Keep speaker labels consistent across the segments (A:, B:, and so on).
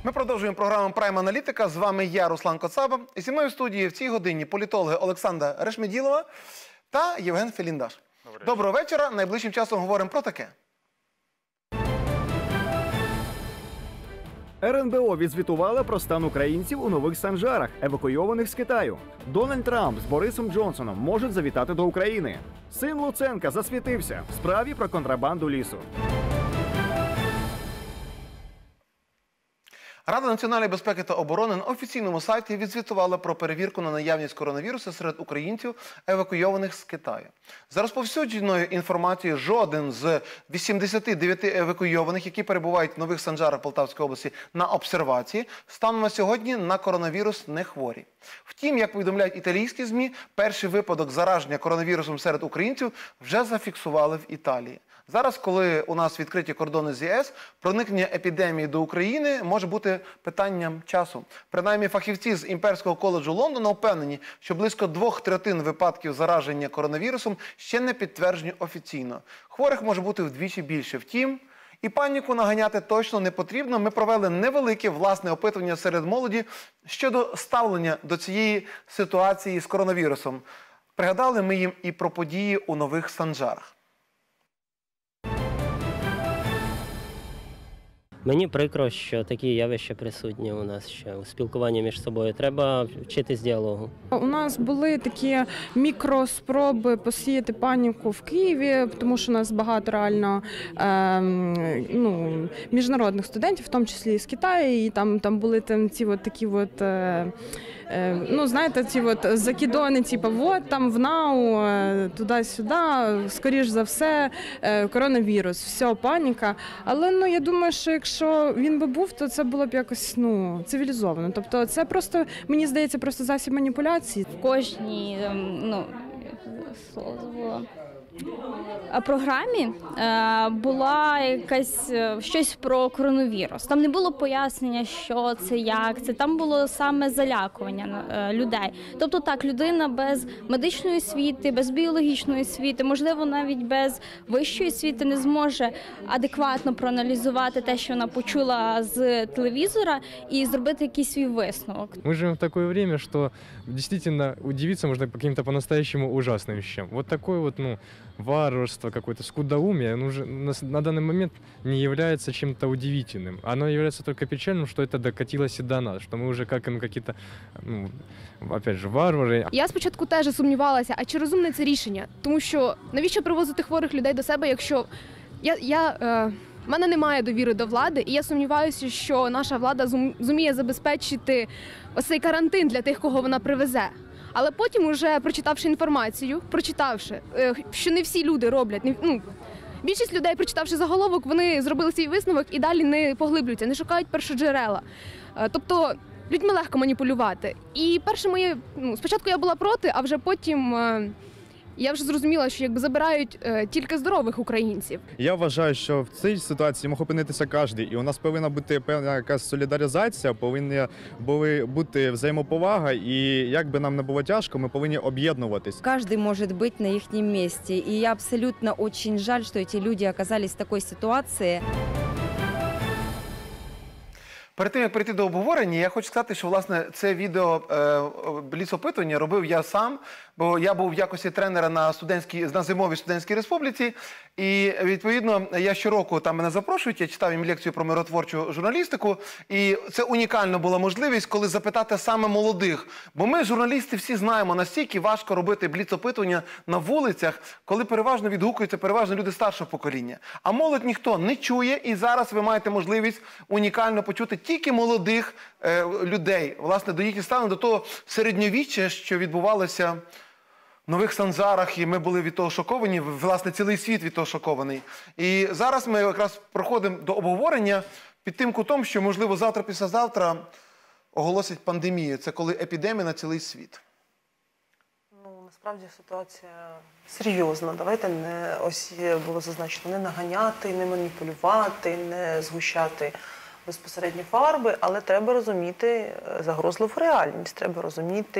A: Ми продовжуємо програму «Прайм Аналітика». З вами я, Руслан Коцаба. І зі мною в студії в цій годині політологи Олександра Решмеділова та Євген Феліндаш. Доброго вечора. Найближчим часом говоримо про таке.
B: РНБО відзвітувала про стан українців у Нових Санжарах, евакуйованих з Китаю. Дональд Трамп з Борисом Джонсоном можуть завітати до України. Син Луценка засвітився в справі про контрабанду лісу.
A: Рада національної безпеки та оборони на офіційному сайті відзвітувала про перевірку на наявність коронавірусу серед українців, евакуйованих з Китаю. За розповсюдженою інформацією, жоден з 89 евакуйованих, які перебувають в Нових Санжарах Полтавської області на обсервації, станом на сьогодні на коронавірус не хворі. Втім, як повідомляють італійські ЗМІ, перший випадок зараження коронавірусом серед українців вже зафіксували в Італії. Зараз, коли у нас відкриті кордони з ЄС, проникнення епідемії до України може бути питанням часу. Принаймні, фахівці з Імперського коледжу Лондона впевнені, що близько 2/3 випадків зараження коронавірусом ще не підтверджені офіційно. Хворих може бути вдвічі більше. Втім, і паніку наганяти точно не потрібно. Ми провели невелике власне опитування серед молоді щодо ставлення до цієї ситуації з коронавірусом. Пригадали ми їм і про події у Нових Санжарах.
C: Мені прикро, що такі явища присутні у нас ще у спілкуванні між собою. Треба вчитись діалогу.
D: У нас були такі мікроспроби посіяти паніку в Києві, тому що у нас багато реально міжнародних студентів, в тому числі і з Китаю, і там були ці такі знаєте, ці закидони, там в НАУ, туди-сюди, скоріш за все, коронавірус, все, паніка. Але, я думаю, що якщо він би був, то це було б якось, цивілізовано. Тобто це просто, мені здається, просто засіб маніпуляції.
E: В кожній, програмі була щось про коронавірус. Там не було пояснення, що це, як це. Там було саме залякування людей. Тобто так, людина без медичної освіти, без біологічної освіти, можливо, навіть без вищої освіти не зможе адекватно проаналізувати те, що вона почула з телевізора, і зробити якийсь свій висновок.
F: Ми живемо в таке время, що дійсно удивитися можна каким-то по-настоящему ужасним вещам. Вот такое варварство, какое-то скудоумие, на данный момент не является чем-то удивительным. Оно является только печальным, что это докатилось и до нас, что мы уже какие-то, опять же, варвари.
G: Я спочатку теж сумнівалася, а чи розумне це рішення? Тому що навіщо привозити хворих людей до себе, якщо в мене немає довіри до влади, і я сумніваюся, що наша влада зуміє забезпечити ось цей карантин для тих, кого вона привезе. Але потім, уже прочитавши інформацію, що не всі люди роблять, більшість людей, прочитавши заголовок, вони зробили свій висновок і далі не поглиблюються, не шукають першоджерела. Тобто людьми легко маніпулювати. І спочатку я була проти, а вже потім я вже зрозуміла, що забирають тільки здорових українців.
H: Я вважаю, що в цій ситуації мог опинитися кожен. І у нас повинна бути певна якась солідаризація, повинна бути взаємоповага. І як би нам не було тяжко, ми повинні об'єднуватись.
I: Кожен може бути на їхньому місці. І я абсолютно дуже жаль, що ці люди опинилися в такій ситуації.
A: Перед тим, як перейти до обговорення, я хочу сказати, що, власне, це відео бліц-опитування робив я сам, бо я був в якості тренера на зимовій студентській республіці, і, відповідно, я щороку там мене запрошують, я читав їм лекцію про миротворчу журналістику, і це унікальна була можливість, коли запитати саме молодих, бо ми, журналісти, всі знаємо, настільки важко робити бліц-опитування на вулицях, коли переважно відгукуються люди старшого покоління. А молодь ніхто не чує, і зараз ви маєте можливість унікально почути тільки молодих людей, власне, до їхніх ставлень, до того середньовіччя, що відбувалося в Нових Санжарах, і ми були від того шоковані, власне, цілий світ від того шокований. І зараз ми якраз проходимо до обговорення під тим кутом, що, можливо, завтра-післязавтра оголосять пандемію. Це коли епідемія на цілий світ.
J: Насправді ситуація серйозна. Давайте ось було зазначено, не наганяти, не маніпулювати, не згущати безпосередньо фарби, але треба розуміти загрозливу реальність, треба розуміти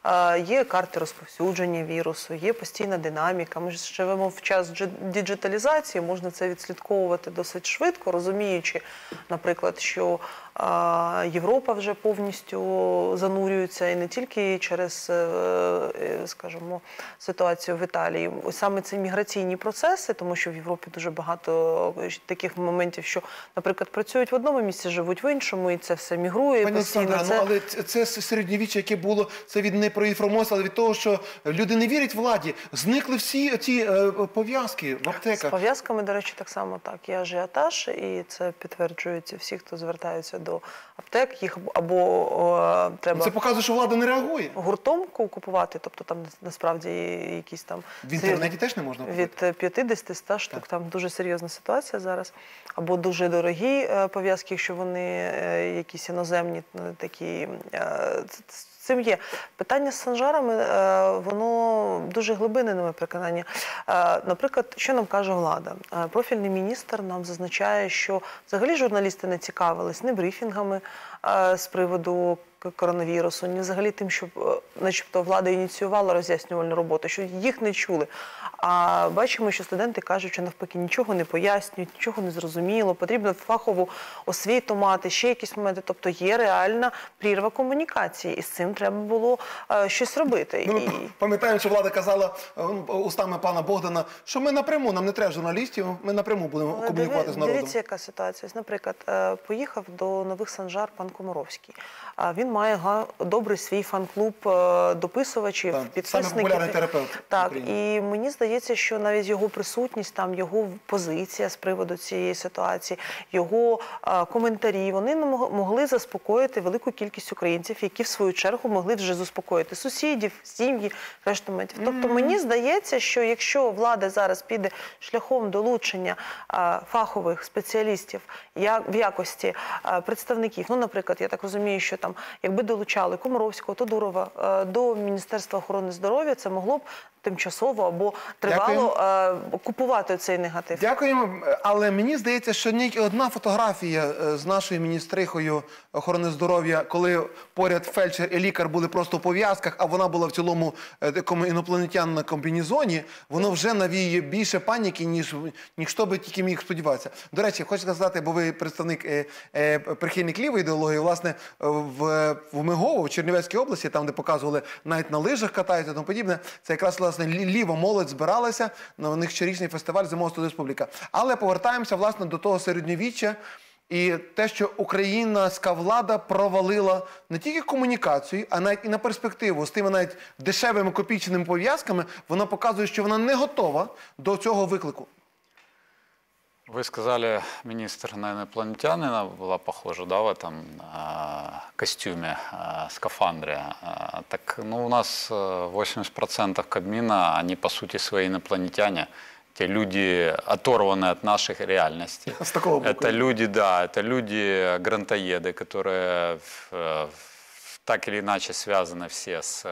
J: Є карти розповсюдження вірусу, є постійна динаміка. Ми ж живемо в час діджиталізації, можна це відслідковувати досить швидко, розуміючи, наприклад, що Європа вже повністю занурюється і не тільки через, скажімо, ситуацію в Італії. Ось саме ці міграційні процеси, тому що в Європі дуже багато таких моментів, що, наприклад, працюють в одному місці, живуть в іншому, і це все мігрує постійно.
A: Але це середньовіччя, яке було, це від не про інформацію, але від того, що люди не вірять владі. Зникли всі ці пов'язки в аптеках.
J: З пов'язками, до речі, так само так. Є ажіотаж, і це підтверджується всі, хто звертаються до аптек. Їх або треба...
A: Це показує, що влада не реагує.
J: Гуртом купувати, тобто там насправді якісь там...
A: В інтернеті теж не можна купити?
J: Від 50-100 штук, там дуже серйозна ситуація зараз. Або дуже дорогі пов'язки, якщо вони якісь іноземні такі... Цим є. Питання з санжарами, воно дуже глибинне, на моє переконання. Наприклад, що нам каже влада? Профільний міністр нам зазначає, що взагалі журналісти не цікавились ні брифінгами з приводу коронавірусу, ні взагалі тим, що начебто влада ініціювала роз'яснювальну роботу, що їх не чули. А бачимо, що студенти кажуть, що навпаки нічого не пояснюють, нічого не зрозуміло, потрібно фахову освіту мати, ще якісь моменти. Тобто є реальна прірва комунікації, і з цим треба було щось робити.
A: Ну, пам'ятаємо, що влада казала устами пана Богдана, що ми напряму, нам не треба журналістів, ми напряму будемо комунікувати з народом.
J: Дивіться, яка ситуація. Наприклад, поїхав до Нових Санжар пан Комаровський. Він має добрий свій фан-клуб дописувачів, підписників.
A: Саме популярний терапевт.
J: Так, і мені здається, що навіть його присутність, там його позиція з приводу цієї ситуації, його коментарі, вони могли заспокоїти велику кількість українців, які в свою чергу могли вже заспокоїти сусідів, сім'ї, решту моментів. Тобто мені здається, що якщо влада зараз піде шляхом долучення фахових спеціалістів в якості представників, ну, наприклад, я так розумію, що там, якби долучали Комаровського, Тодурова до Міністерства охорони здоров'я, це могло б тимчасово або тривало купувати цей негатив.
A: Дякуємо, але мені здається, що ні одна фотографія з нашою міністрихою охорони здоров'я, коли поряд фельдшер і лікар були просто в пов'язках, а вона була в цілому такому інопланетянному комбінезоні, воно вже навіює більше паніки, ніж хто би тільки міг сподіватися. До речі, хочу сказати, бо ви представник, прихильник лівої ідеології, власне, в Мигово, в Чернівецькій області, там, де показували, навіть на лижах катаються і тому подібне, це якраз, власне, ліва молодь збиралася, на них щорічний фестиваль «Зимова студреспубліка». Але повертаємося, власне, до того середньовіччя і те, що українська влада провалила не тільки комунікацію, а навіть і на перспективу. З тими навіть дешевими копійченими пов'язками вона показує, що вона не готова до цього виклику.
K: Вы сказали, министр на инопланетянина была похожа, да, в этом костюме, скафандре. Так, ну, у нас 80% Кабмина, они, по сути, свои инопланетяне. Те люди, оторванные от наших реальностей.
A: С такого боку.
K: Это люди, да, это люди грантоеды, которые так или иначе связаны все с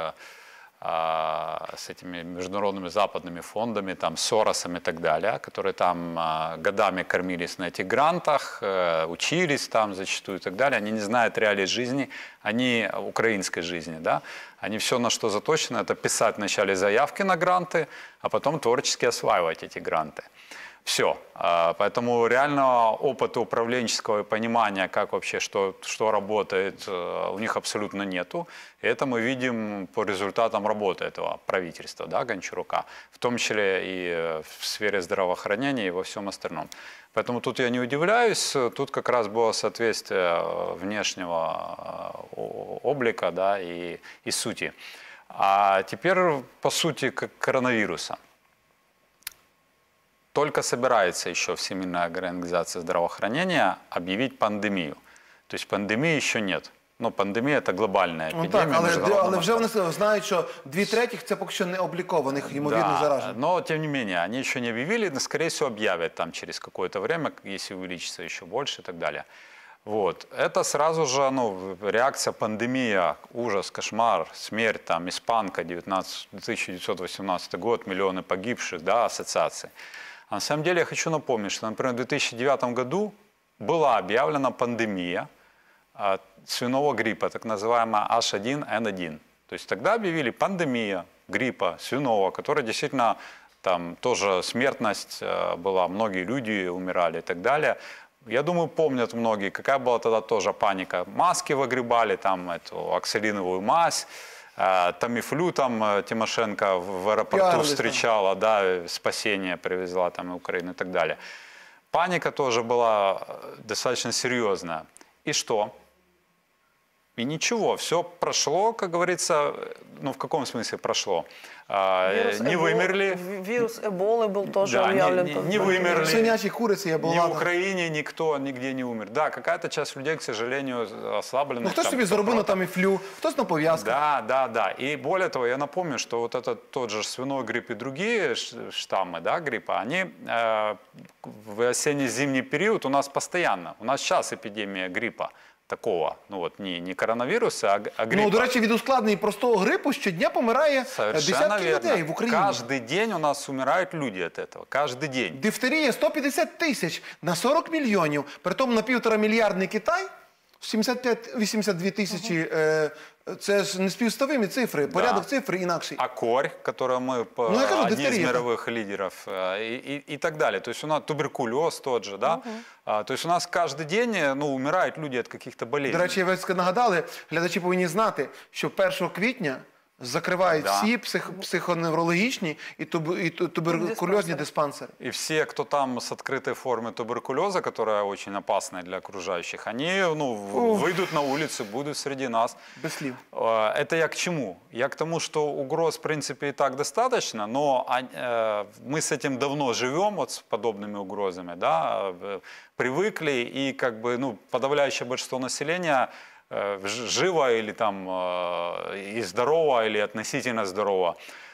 K: этими международными западными фондами, там, Соросом и так далее, которые там годами кормились на этих грантах, учились там зачастую и так далее. Они не знают реалий жизни, они украинской жизни, да. Они все, на что заточены, это писать вначале заявки на гранты, а потом творчески осваивать эти гранты. Все. Поэтому реального опыта управленческого и понимания, как вообще, что работает, у них абсолютно нету. И это мы видим по результатам работы этого правительства, да, Гончарука, в том числе и в сфере здравоохранения и во всем остальном. Поэтому тут я не удивляюсь, тут как раз было соответствие внешнего облика, да, и сути. А теперь по сути коронавируса. Только собирается еще Всемирная организация здравоохранения объявить пандемию. То есть пандемии еще нет. Но пандемия – это глобальная эпидемия.
A: Ну, так, але вже вони знають, що 2/3 – це поки що не облікованих, ймовірно, заражених.
K: Но, тем не менее, они еще не объявили, но, скорее всего, объявят там через какое-то время, если увеличится еще больше и так далее. Вот. Это сразу же, ну, реакция, пандемия, ужас, кошмар, смерть, там, испанка, 1918 год, миллионы погибших, да, ассоциаций. А на самом деле я хочу напомнить, что, например, в 2009 году была объявлена пандемия свиного гриппа, так называемая H1N1. То есть тогда объявили пандемия гриппа свиного, которая действительно там тоже смертность была, многие люди умирали и так далее. Я думаю, помнят многие, какая была тогда тоже паника. Маски выгребали, там эту оксалиновую мазь, Тамифлю там Тимошенко в аэропорту встречала, да, спасение привезла там и Украину и так далее. Паника тоже была достаточно серьезная. И что? И ничего, все прошло, как говорится, ну в каком смысле прошло? Не вымерли.
J: Вирус Эболы был тоже
K: да,
J: объявлен.
K: Не вымерли.
A: Свинячьи курицы Эбола.
K: Ни в Украине никто нигде не умер. Да, какая-то часть людей, к сожалению, ослаблена.
A: Ну, хтось собі заробив на Таміфлю, хтось на пов'язках.
K: Да. И более того, я напомню, что вот этот тот же свиной грипп и другие штаммы, да, гриппа, они в осенне-зимний период у нас постоянно. У нас сейчас эпидемия гриппа. Такого, ну вот, не коронавируса, а гриппа.
A: Ну, до речі, від ускладнень простого грипу щодня помирає десятки людей в Україні.
K: Каждый день у нас умирают люди от этого. Каждый день.
A: Дифтерія 150 тисяч на 40 мільйонів. Притому на 1,5 мільярдний Китай, 75-82 тисячі. Це ж неспівставимі цифри, порядок цифр інакший.
K: А корь, которую мы, одни из мировых лидеров, и так далее. То есть у нас туберкулез тот же, да? То есть у нас каждый день умирают люди от каких-то болезней.
A: До речі, ви нагадали, глядачі повинні знати, що 1 квітня закривають всі психоневрологічні і туберкульозні диспансери.
K: И все, кто там с открытой формой туберкулеза, которая очень опасная для окружающих, они выйдут на улицы, будут среди нас.
A: Без слів.
K: Это я к чему? Я к тому, что угроз, в принципе, и так достаточно, но мы с этим давно живем, вот с подобными угрозами, да, привыкли, и как бы, подавляющее большинство населения живо или там и здорово, или относительно здорово.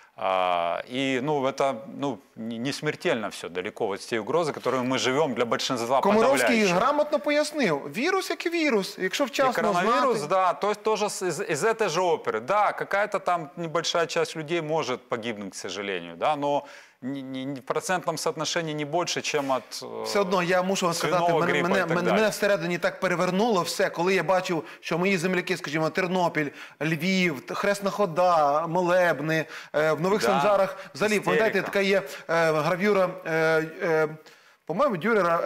K: И, это, не смертельно все далеко от те угрозы, которыми мы живем для большинства подавляющих.
A: Комаровський грамотно пояснив. Вірус як вірус, якщо вчасно знати.
K: Коронавирус, да, то есть тоже из этой же оперы. Да, какая-то там небольшая часть людей может погибнуть, к сожалению, да, но в процентном соотношенні не більше, ніж від
A: все одно, я мушу вам сказати, мене всередині так перевернуло все, коли я бачив, що мої земляки, скажімо, Тернопіль, Львів, Хресна Хода, Молебни, в Нових Санжарах, взагалі, пам'ятаєте, така є гравюра, по-моєму, Дюрера,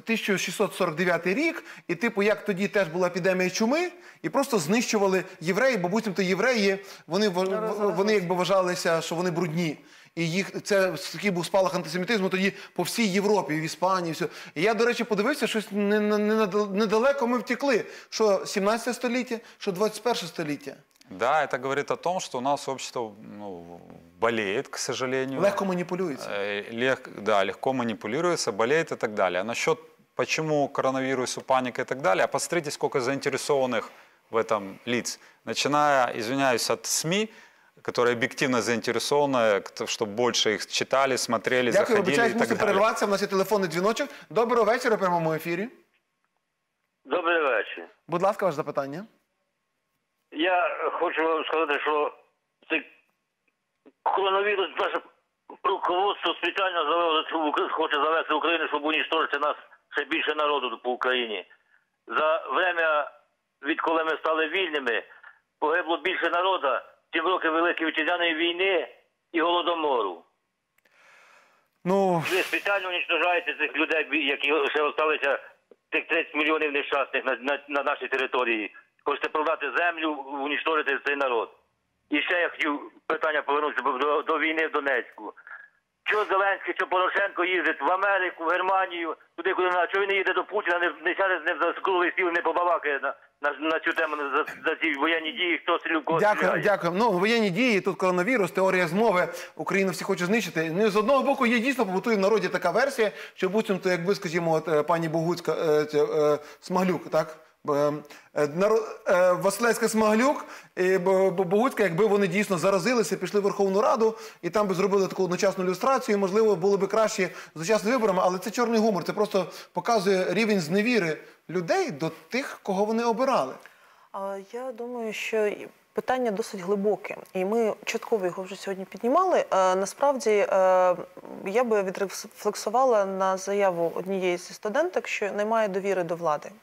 A: 1649 рік, і типу, як тоді теж була епідемія чуми, і просто знищували євреїв, бо буцімто євреї, вони якби вважалися, що вони брудні. І це такий був спалах антисемітизму тоді по всій Європі, в Іспанії, все. І я, до речі, подивився, щось недалеко ми втекли. Що 17 століття, що 21 століття.
K: Да, это говорит о том, что у нас общество болеет, к сожалению.
A: Легко манипулируется.
K: Да, легко манипулируется, болеет и так далее. А насчет, почему коронавирусу, паника и так далее, а посмотрите, сколько заинтересованных в этом лиц. Начиная, извиняюсь, от СМИ, которые объективно заинтересованы, чтобы больше их читали, смотрели, заходили и так далее.
A: Мусимо перерватися, у нас є телефонний дзвіночок. Доброго вечора в прямому ефірі.
L: Добрий вечір.
A: Будь ласка, ваше запитання.
L: Я хочу вам сказати, що цей коронавірус, наше руководство спеціально хоче завести в Україну, щоб уничтожити нас ще більше народу по Україні. За время, відколи ми стали вільними, погибло більше народу, 7 років Великої Вітчизняної війни і Голодомору. Ви спеціально уничтожаєте цих людей, які ще залишилися, тих 30 мільйонів нещасних на нашій території. Хочете продати землю, уничтожити цей народ. І ще я хотів питання повернутися до війни в Донецьку. Чого Зеленський, що Порошенко їздить в Америку, в Германію, туди, куди треба, чого він не їде до Путіна, не сяде з ним за круглий стіл, не побалакає на цю тему, за ці воєнні дії, хто стріляв, кого стріляє.
A: Дякую. Воєнні дії, тут коронавірус, теорія змови, Україну всі хочуть знищити. З одного боку, є дійсно, побутує в народі така версія, що буцімто, якби, скажімо, пані Богуцька, Смаглюк, так? Василевська, Смаглюк і Богуцька, якби вони дійсно заразилися, пішли в Верховну Раду і там би зробили таку одночасну ілюстрацію, можливо, було б краще з одночасними виборами, але це чорний гумор, це просто показує рівень зневіри людей до тих, кого вони обирали.
J: Я думаю, що питання досить глибоке, і ми частково його вже сьогодні піднімали. Насправді, я би відрефлексувала на заяву однієї зі студенток, що немає довіри до влади.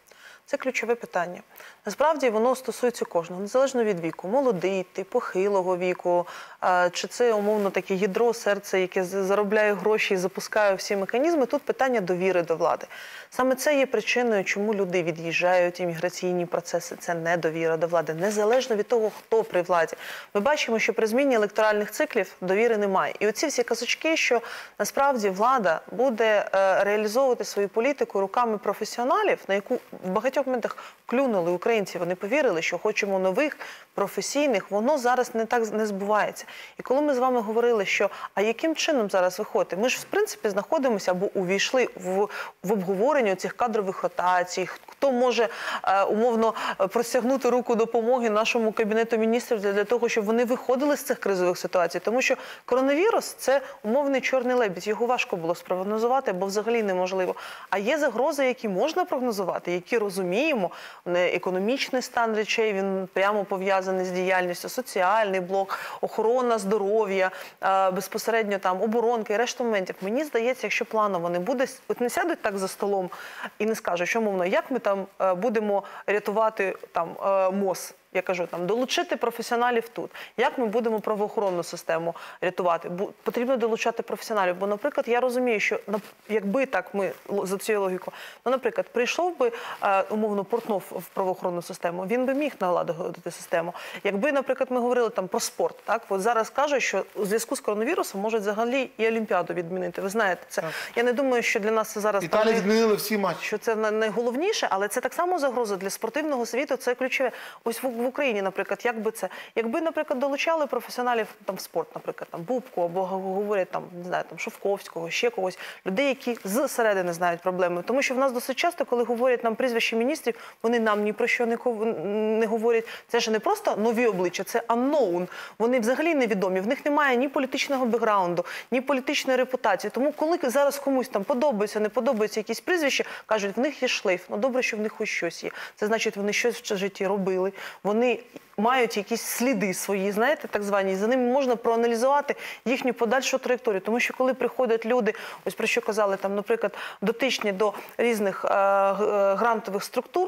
J: Це ключове питання. Насправді воно стосується кожного, незалежно від віку. Молодий, ти, похилого віку, чи це умовно таке ядро, серце, яке заробляє гроші і запускає всі механізми. Тут питання довіри до влади. Саме це є причиною, чому люди від'їжджають, імміграційні процеси. Це недовіра до влади, незалежно від того, хто при владі. Ми бачимо, що при зміні електоральних циклів довіри немає. І оці всі казочки, що насправді влада буде реалізовувати свою політику руками професіоналів, на яку в багатьох моментах клюнули українці, вони повірили, що хочемо нових, професійних, воно зараз не збувається. І коли ми з вами говорили, що а яким чином зараз виходити? Ми ж, в принципі, знаходимося або увійшли в обговорення цих кадрових ротацій, хто може умовно простягнути руку допомоги нашому Кабінету міністрів для того, щоб вони виходили з цих кризових ситуацій. Тому що коронавірус – це умовний чорний лебідь. Його важко було спрогнозувати, бо взагалі неможливо. А є загрози, які можна прогнозувати, які розуміємо. Економічний стан речей, він прямо пов'язаний з діяльністю, соціальний блок, охорона здоров'я, безпосередньо там оборонка і решта моментів. Мені здається, якщо планово не буде, от не сядуть так за столом і не скажуть, що, мовно, як ми там будемо рятувати там МОЗ. Я кажу, там, долучити професіоналів тут. Як ми будемо правоохоронну систему рятувати? Потрібно долучати професіоналів. Бо, наприклад, я розумію, що якби так ми, за цією логікою, ну, наприклад, прийшов би, умовно, Портнов в правоохоронну систему, він би міг налагодити систему. Якби, наприклад, ми говорили там про спорт, так? От зараз кажуть, що у зв'язку з коронавірусом можуть взагалі і Олімпіаду відмінити. Ви знаєте це. Так. Я не думаю, що для нас це зараз...
A: Італія відмінили всі матчі.
J: Що це найголовніше, але це так само загроза для спортивного світу, це ключове. Ось в Україні, наприклад, як би це, якби, наприклад, долучали професіоналів там в спорт, наприклад, там Бубку або говорять там, не знаю, там Шовковського, ще когось, людей, які зсередини знають проблеми, тому що в нас досить часто, коли говорять нам прізвища міністрів, вони нам ні про що не говорять. Це ж не просто нові обличчя, це unknown. Вони взагалі невідомі. В них немає ні політичного бекграунду, ні політичної репутації. Тому коли зараз комусь там подобається, не подобається якісь прізвища, кажуть, в них є шлейф. Ну добре, що в них хоч щось є. Це значить, вони щось в житті робили. Вони мають якісь сліди свої, знаєте, так звані, і за ними можна проаналізувати їхню подальшу траєкторію. Тому що коли приходять люди, ось про що казали, там, наприклад, дотичні до різних грантових структур,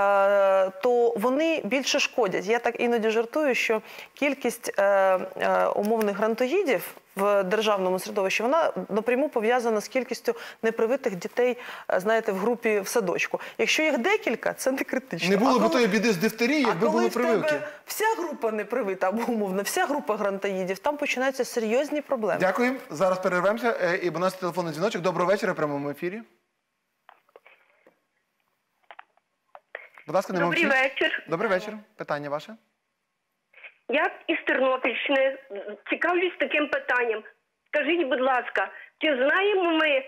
J: то вони більше шкодять. Я так іноді жартую, що кількість умовних грантоїдів в державному середовищі, вона напряму пов'язана з кількістю непривитих дітей, знаєте, в групі в садочку. Якщо їх декілька, це не критично.
A: Не було б тої біди з дифтерії, якби були прививки.
J: А коли в тебе вся група непривита, або умовно, вся група грантоїдів, там починаються серйозні проблеми.
A: Дякую. Зараз перервемося. І у нас телефонний дзвіночок. Доброго вечора, в прямому ефірі. Будь ласка, не мовчіть.
M: Добрий вечір.
A: Добрий вечір. Питання ваше?
M: Я із Тернопільщини цікавлюсь таким питанням. Скажіть, будь ласка, чи знаємо ми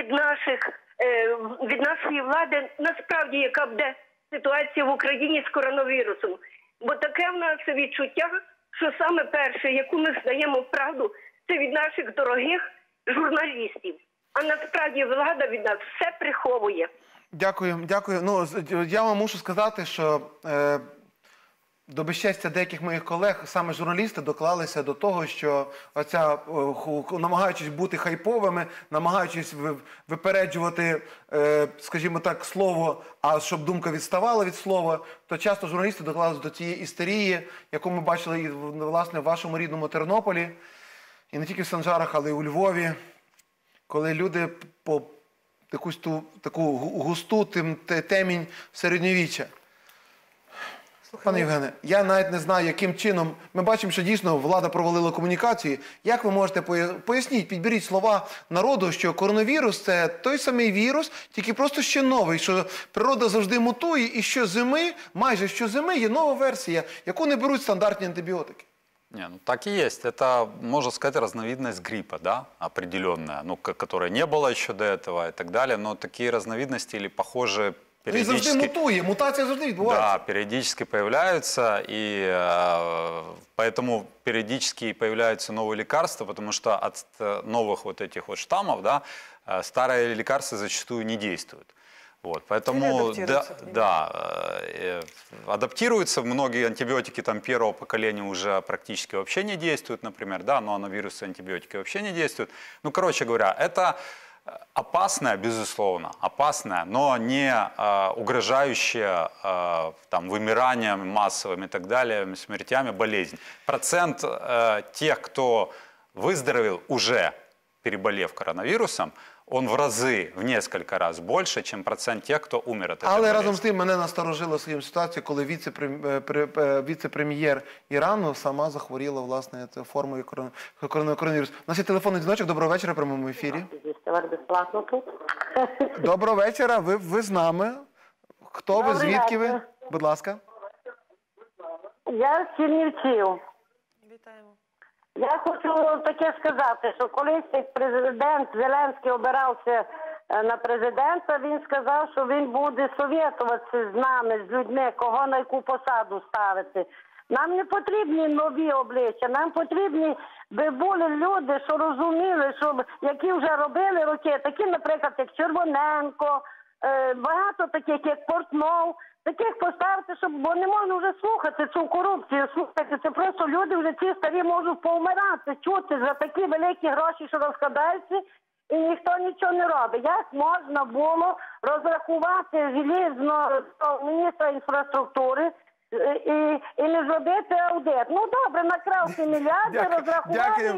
M: від нашої влади насправді, яка буде ситуація в Україні з коронавірусом? Бо таке в нас відчуття, що саме перше, яку ми знаємо правду, це від наших дорогих журналістів. А насправді влада від нас все приховує.
A: Дякую, дякую. Ну, я вам мушу сказати, що до безчестя деяких моїх колег, саме журналісти, доклалися до того, що оця, намагаючись бути хайповими, намагаючись випереджувати, скажімо так, слово, а щоб думка відставала від слова, то часто журналісти доклалися до тієї істерії, яку ми бачили і, власне, в вашому рідному Тернополі, і не тільки в Санжарах, але й у Львові, коли люди по якусь таку густу темінь середньовіччя. Пане Євгене, я навіть не знаю, яким чином, ми бачимо, що дійсно влада провалила комунікації. Як ви можете поясніть, підберіть слова народу, що коронавірус – це той самий вірус, тільки просто ще новий, що природа завжди мутує і щозими, майже щозими є нова версія, яку не беруть стандартні антибіотики.
K: Не, ну так и есть. Это, можно сказать, разновидность гриппа, да, определенная, ну, которой не было еще до этого и так далее, но такие разновидности или похожие периодически...
A: Він завжди мутує, мутація завжди відбувається.
K: Да, периодически появляются, и поэтому периодически появляются новые лекарства, потому что от новых вот этих вот штаммов, да, старые лекарства зачастую не действуют. Вот, поэтому, адаптируются, многие антибиотики там, первого поколения уже практически вообще не действуют, например, да, но на вирусы антибиотики вообще не действуют. Ну, короче говоря, это опасная, безусловно, опасная, но не угрожающая там, вымиранием массовым и так далее, смертями, болезнь. Процент тех, кто выздоровел уже, переболев коронавирусом, он в разы, в несколько раз больше, чем процент тех, хто умер від цієї
A: Але
K: болезні.
A: разом з тим мене насторожило своїм ситуацію, коли віце-прем'єр Ірану сама захворіла, власне, формою коронавірусу. У нас є телефонний дзвіночок. Доброго вечора, в прямому ефірі.
N: Безплатно тут.
A: Доброго вечора, ви з нами. Хто ви, звідки ви? Будь ласка.
N: Я з Чернівців.
J: Вітаємо.
N: Я хочу таке сказати, що колись як президент Зеленський обирався на президента, він сказав, що він буде совєтуватися з нами, з людьми, кого на яку посаду ставити. Нам не потрібні нові обличчя, нам потрібні би були люди, що розуміли, що, які вже робили роки, такі, наприклад, як Червоненко, багато таких, як Портнов. Таких поставити, щоб, бо не можна вже слухати цю корупцію, слухати, це просто люди вже ці старі можуть повмирати, чути за такі великі гроші, що розкладаються, і ніхто нічого не робить. Як можна було розрахувати желізно міністра інфраструктури і не зробити аудит? Ну добре, накрав ці мільярди, розрахували,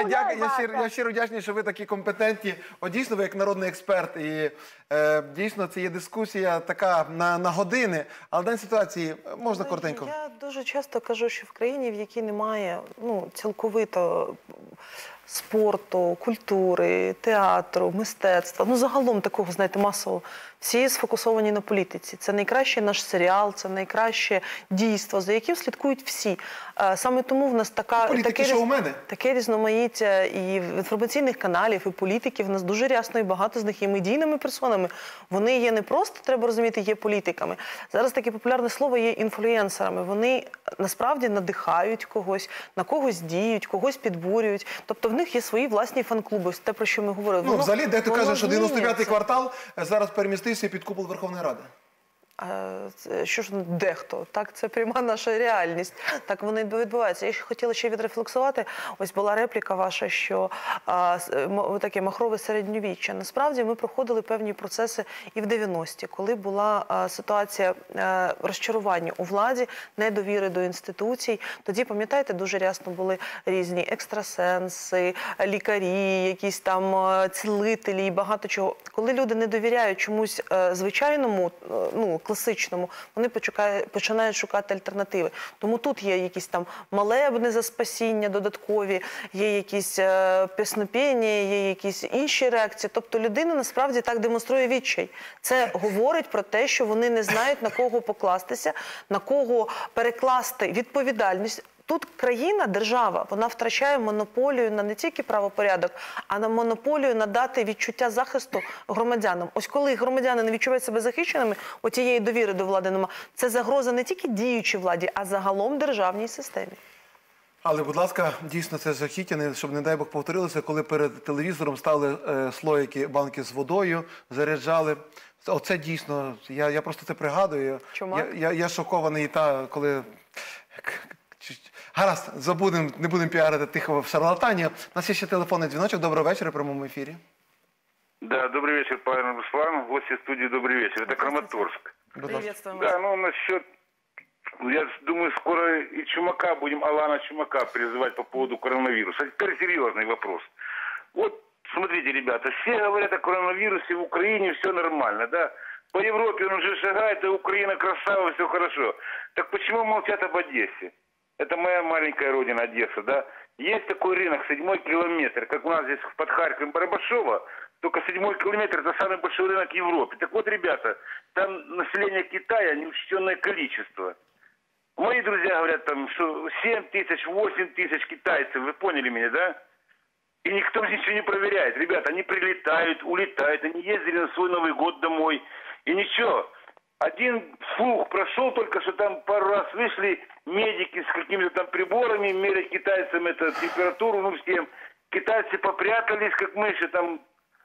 A: Я щиро вдячний, що ви такі компетентні. От дійсно, ви як народний експерт, і дійсно це є дискусія така на години, але в даній ситуації можна коротенько.
J: Я дуже часто кажу, що в країні, в якій немає цілковито спорту, культури, театру, мистецтва, загалом такого, знаєте, масового, всі сфокусовані на політиці. Це найкращий наш серіал, це найкраще дійство, за яким слідкують всі. Саме тому в нас таке різноманіття і інформаційних каналів, і політиків, в нас дуже рясно і багато з них є медійними персонами. Вони є не просто, треба розуміти, є політиками. Зараз таке популярне слово є інфлюенсерами. Вони насправді надихають когось, на когось діють, когось підбурюють. Тобто в них є свої власні фан-клуби, те, про що ми говорили.
A: Ну, взагалі, дехто каже, що 95-й квартал зараз перемістився під купол Верховної Ради.
J: Що ж дехто? Так, це пряма наша реальність. Так воно відбувається. Я хотіла ще відрефлексувати. Ось була репліка ваша, що таке махрове середньовіччя. Насправді ми проходили певні процеси і в 90-ті, коли була ситуація розчарування у владі, недовіри до інституцій. Тоді, пам'ятаєте, дуже рясно були різні екстрасенси, лікарі, якісь там цілителі і багато чого. Коли люди не довіряють чомусь звичайному, класичному, вони починають шукати альтернативи. Тому тут є якісь там молебни за спасіння додаткові, є якісь песнопєння, є якісь інші реакції. Тобто людина насправді так демонструє відчай. Це говорить про те, що вони не знають, на кого покластися, на кого перекласти відповідальність. Тут країна, держава, вона втрачає монополію на не тільки правопорядок, а на монополію надати відчуття захисту громадянам. Ось коли громадяни не відчувають себе захищеними, отієї довіри до влади нема, це загроза не тільки діючій владі, а загалом державній системі.
A: Але, будь ласка, дійсно це жахіття, щоб, не дай Бог, повторилося, коли перед телевізором ставили слоїки, банки з водою, заряджали. Оце дійсно, я просто це пригадую. Я шокований, коли... Гаразд, забудемо, не будемо піарити тихо в шарлатані. У нас є ще телефонний дзвіночок. Доброго вечора, в прямому ефірі.
O: Да, добрый вечер, Павел Руслан. Гости студии, добрый вечер. Это Краматорск.
J: Приветствуем.
O: Да, насчет... Я думаю, скоро и Чумака будем, Алана Чумака призывать по поводу коронавируса. Теперь серьезный вопрос. Вот, смотрите, ребята, все говорят о коронавирусе в Украине, все нормально, да? По Европе он уже шагает, а Украина красава, все хорошо. Так почему молчат об Одессе? Это моя маленькая родина, Одесса, да? Есть такой рынок, 7-й километр, как у нас здесь под Харьковом, Барабашово, только 7-й километр – это самый большой рынок в Европе. Так вот, ребята, там население Китая неучтенное количество. Мои друзья говорят, там, что 7 тысяч, 8 тысяч китайцев, вы поняли меня, да? И никто ничего не проверяет. Ребята, они прилетают, улетают, они ездили на свой Новый год домой, и ничего. Один слух прошел только, что там пару раз вышли медики с какими-то там приборами, мерять китайцам эту температуру, всем. Китайцы попрятались, как мыши, там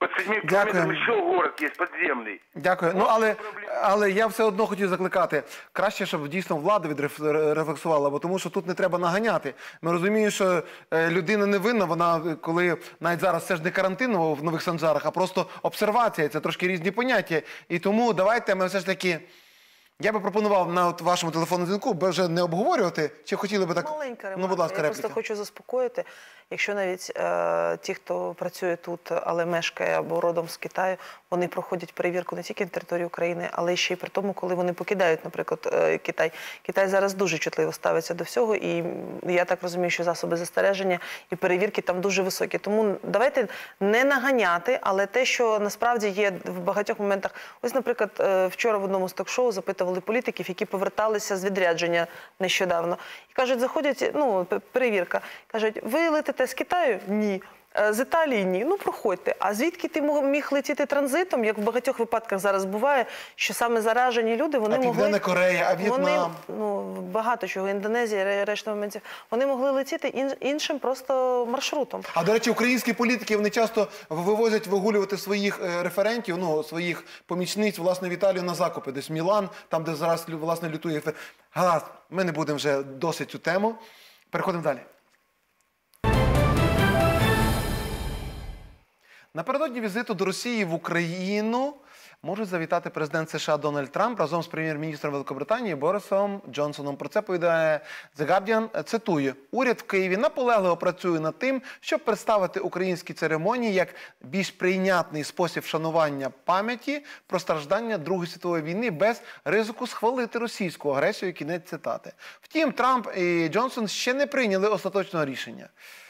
O: Под 7
A: Дякую.
O: километров еще город есть подземный.
A: Дякую. Ну, але я все одно хотів закликати. Краще, щоб дійсно влада відрефлексувала, бо тому що тут не треба наганяти. Ми розуміємо, що людина не винна, вона, коли навіть зараз це ж не карантин в Нових Санжарах, а просто обсервація, це трошки різні поняття. І тому давайте ми все ж таки... Я би пропонував на вашому телефонному дзвінку вже не обговорювати, чи хотіли би так...
J: Маленька ремарка.
A: Ну, будь ласка,
J: я
A: репліка.
J: просто хочу заспокоїти. Якщо навіть ті, хто працює тут, але мешкає або родом з Китаю, вони проходять перевірку не тільки на території України, але ще й при тому, коли вони покидають, наприклад, Китай. Китай зараз дуже чутливо ставиться до всього, і я так розумію, що засоби застереження і перевірки там дуже високі. Тому давайте не наганяти, але те, що насправді є в багатьох моментах. Ось, наприклад, вчора в одному з ток-шоу запитували політиків, які поверталися з відрядження нещодавно. І кажуть, заходять, ну, перевірка, кажуть, ви летите з Китаю? Ні. З Італії? Ні. Ну, проходьте. А звідки ти міг летіти транзитом, як в багатьох випадках зараз буває, що саме заражені люди, вони могли...
A: А Південна Корея, а В'єтнам?
J: Ну, багато чого, Індонезія, решта моментів. Вони могли летіти іншим просто маршрутом.
A: А, до речі, українські політики, вони часто вивозять вигулювати своїх референтів, ну, своїх помічниць, власне, в Італію на закупи. Десь Мілан, там, де зараз, власне, лютує... Гаразд, ми не будемо вже досить цю тему. Переходимо далі. Напередодні візиту до Росії в Україну може завітати президент США Дональд Трамп разом з прем'єр-міністром Великобританії Борисом Джонсоном. Про це повідає The Guardian. Цитую: «Уряд в Києві наполегливо працює над тим, щоб представити українські церемонії як більш прийнятний спосіб вшанування пам'яті про страждання Другої світової війни без ризику схвалити російську агресію». Кінець цитати. Втім, Трамп і Джонсон ще не прийняли остаточного рішення.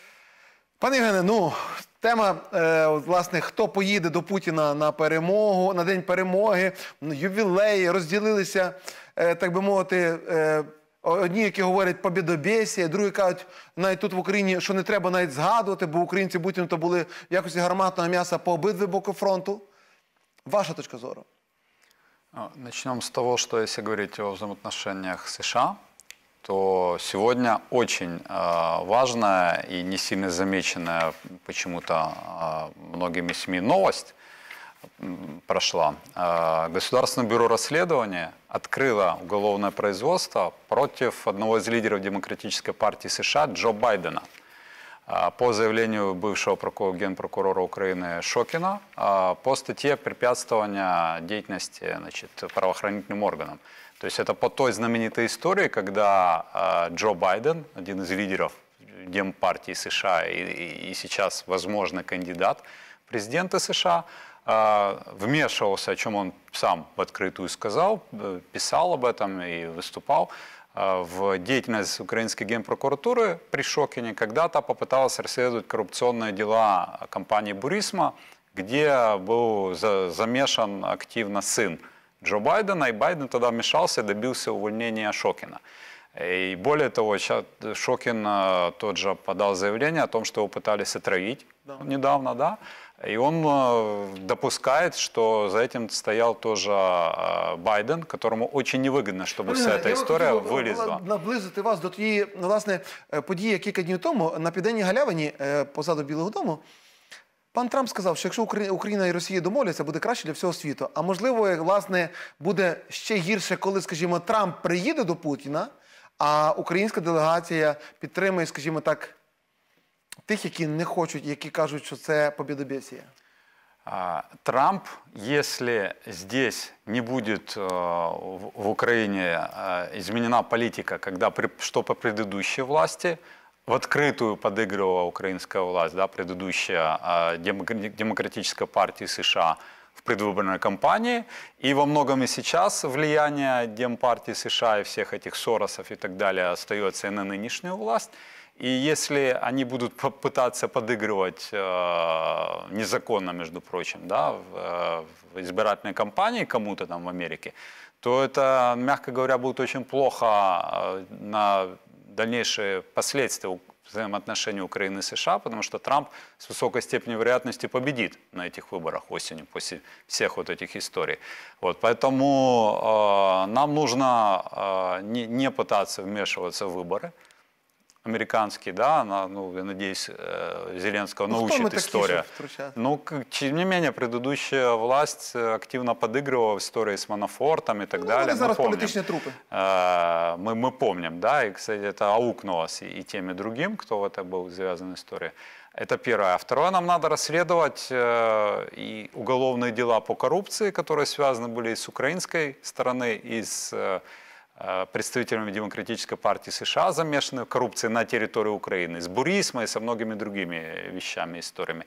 A: Пане Євгене, ну, тема, власне, хто поїде до Путіна на перемогу, на День перемоги, ювілеї, розділилися, так би мовити, одні, які говорять «побєдобєсія», другі кажуть, навіть тут в Україні, що не треба навіть згадувати, бо українці буцімто були в якості гарматного м'яса по обидві боки фронту. Ваша точка зору?
K: Начнем с того, что если говорить о взаимоотношениях США, то сегодня очень важная и не сильно замеченная почему-то многими СМИ новость прошла. Государственное бюро расследования открыло уголовное производство против одного из лидеров Демократической партии США Джо Байдена. По заявлению бывшего генпрокурора Украины Шокина по статье препятствования деятельности, значит, правоохранительным органам. То есть это по той знаменитой истории, когда Джо Байден, один из лидеров Демпартии США и сейчас, возможно, кандидат в президенты США, вмешивался, о чем он сам в открытую сказал, писал об этом и выступал, в деятельность украинской генпрокуратуры при Шокине, когда-то попыталась расследовать коррупционные дела компании «Бурисма», где был замешан активно сын Джо Байдена, и Байден тогда вмешался и добился увольнения Шокина. И более того, Шокин тот же подал заявление о том, что его пытались отравить недавно, да, и он допускает, что за этим стоял тоже Байден, которому очень невыгодно, чтобы вся эта история вылезла.
A: Я хотів наблизити вас до тієї, власне, події, кілька днів тому на Південній Галявині, позаду Білого дому. Пан Трамп сказав, що якщо Україна і Росія домовляться, буде краще для всього світу. А можливо, власне, буде ще гірше, коли, скажімо, Трамп приїде до Путіна, а українська делегація підтримує, скажімо так, тих, які не хочуть, які кажуть, що це побєдобєсія.
K: Трамп, если здесь не будет в Украине изменена политика, когда, что по предыдущей власти, в открытую подыгрывала украинская власть, да, предыдущая Демократическая партия США в предвыборной кампании, и во многом и сейчас влияние Демпартии США и всех этих Соросов и так далее остается и на нынешнюю власть. И если они будут пытаться подыгрывать незаконно, между прочим, да, в избирательной кампании кому-то там в Америке, то это, мягко говоря, будет очень плохо на дальнейшие последствия взаимоотношений Украины и США, потому что Трамп с высокой степенью вероятности победит на этих выборах осенью, после всех вот этих историй. Вот, поэтому нам нужно не пытаться вмешиваться в выборы. американский, да, ну, я надеюсь, Зеленского научит история. Но, тем не менее, предыдущая власть активно подыгрывала в истории с Манафортом и так далее.
A: Зараз политичные трупы.
K: Мы помним, да, и, кстати, это аукнулось и тем, и другим, кто в это был завязан историей. Это первое. А второе, нам надо расследовать и уголовные дела по коррупции, которые связаны были и с украинской стороны, и с представителями Демократической партии США, замешанные в коррупции на территории Украины, с Бурисмой и со многими другими вещами, историями.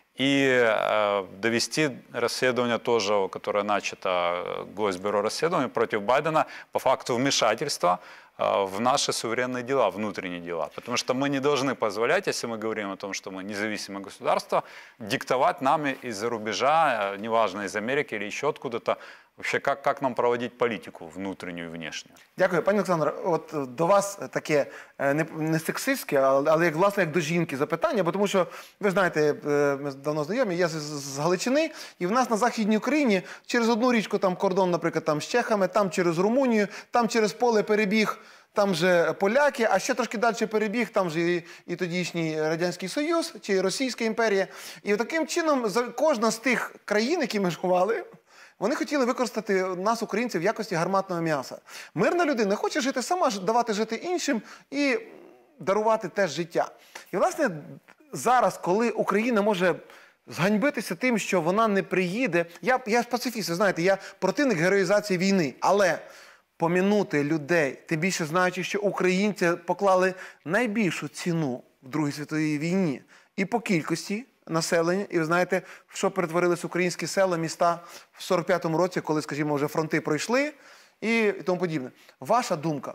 K: И довести расследование тоже, которое начато Госбюро расследований против Байдена по факту вмешательства в наши суверенные дела, внутренние дела. Потому что мы не должны позволять, если мы говорим о том, что мы независимое государство, диктовать нам из-за рубежа, неважно, из Америки или еще откуда-то, вообще, как нам проводить політику внутрішню і внешню.
A: Дякую. Пані Олександро, от до вас таке не сексистське, але як, власне, як до жінки запитання, бо тому що, ви знаєте, ми давно знайомі, я з Галичини, і в нас на Західній Україні через одну річку там кордон, наприклад, там з чехами, там через Румунію, там через поле перебіг, там же поляки, а ще трошки далі перебіг, там же і тодішній Радянський Союз, чи Російська імперія. І таким чином кожна з тих країн, які межували, вони хотіли використати нас, українців, в якості гарматного м'яса. Мирна людина хоче жити сама, давати жити іншим і дарувати теж життя. І, власне, зараз, коли Україна може зганьбитися тим, що вона не приїде... Я пацифіст, ви знаєте, я противник героїзації війни, але помінути людей, тим більше знаючи, що українці поклали найбільшу ціну в Другій світовій війні і по кількості населення. І ви знаєте, в що перетворились українські села, міста в 45-му році, коли, скажімо, вже фронти пройшли і тому подібне. Ваша думка,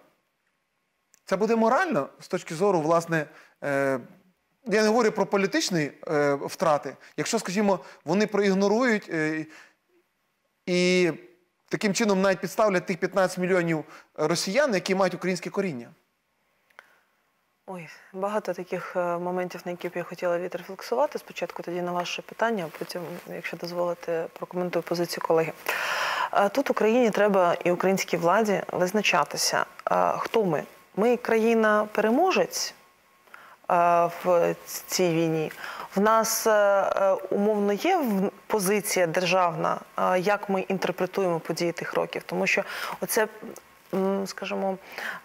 A: це буде морально з точки зору, власне, я не говорю про політичні втрати, якщо, скажімо, вони проігнорують і таким чином навіть підставлять тих 15 мільйонів росіян, які мають українське коріння?
J: Ой, багато таких моментів, на які б я хотіла відрефлексувати. Спочатку тоді на ваше питання, а потім, якщо дозволите, прокоментую позицію колеги. Тут Україні треба і українській владі визначатися, хто ми. Ми країна-переможець в цій війні. В нас умовно є позиція державна, як ми інтерпретуємо події тих років. Тому що оце, скажімо,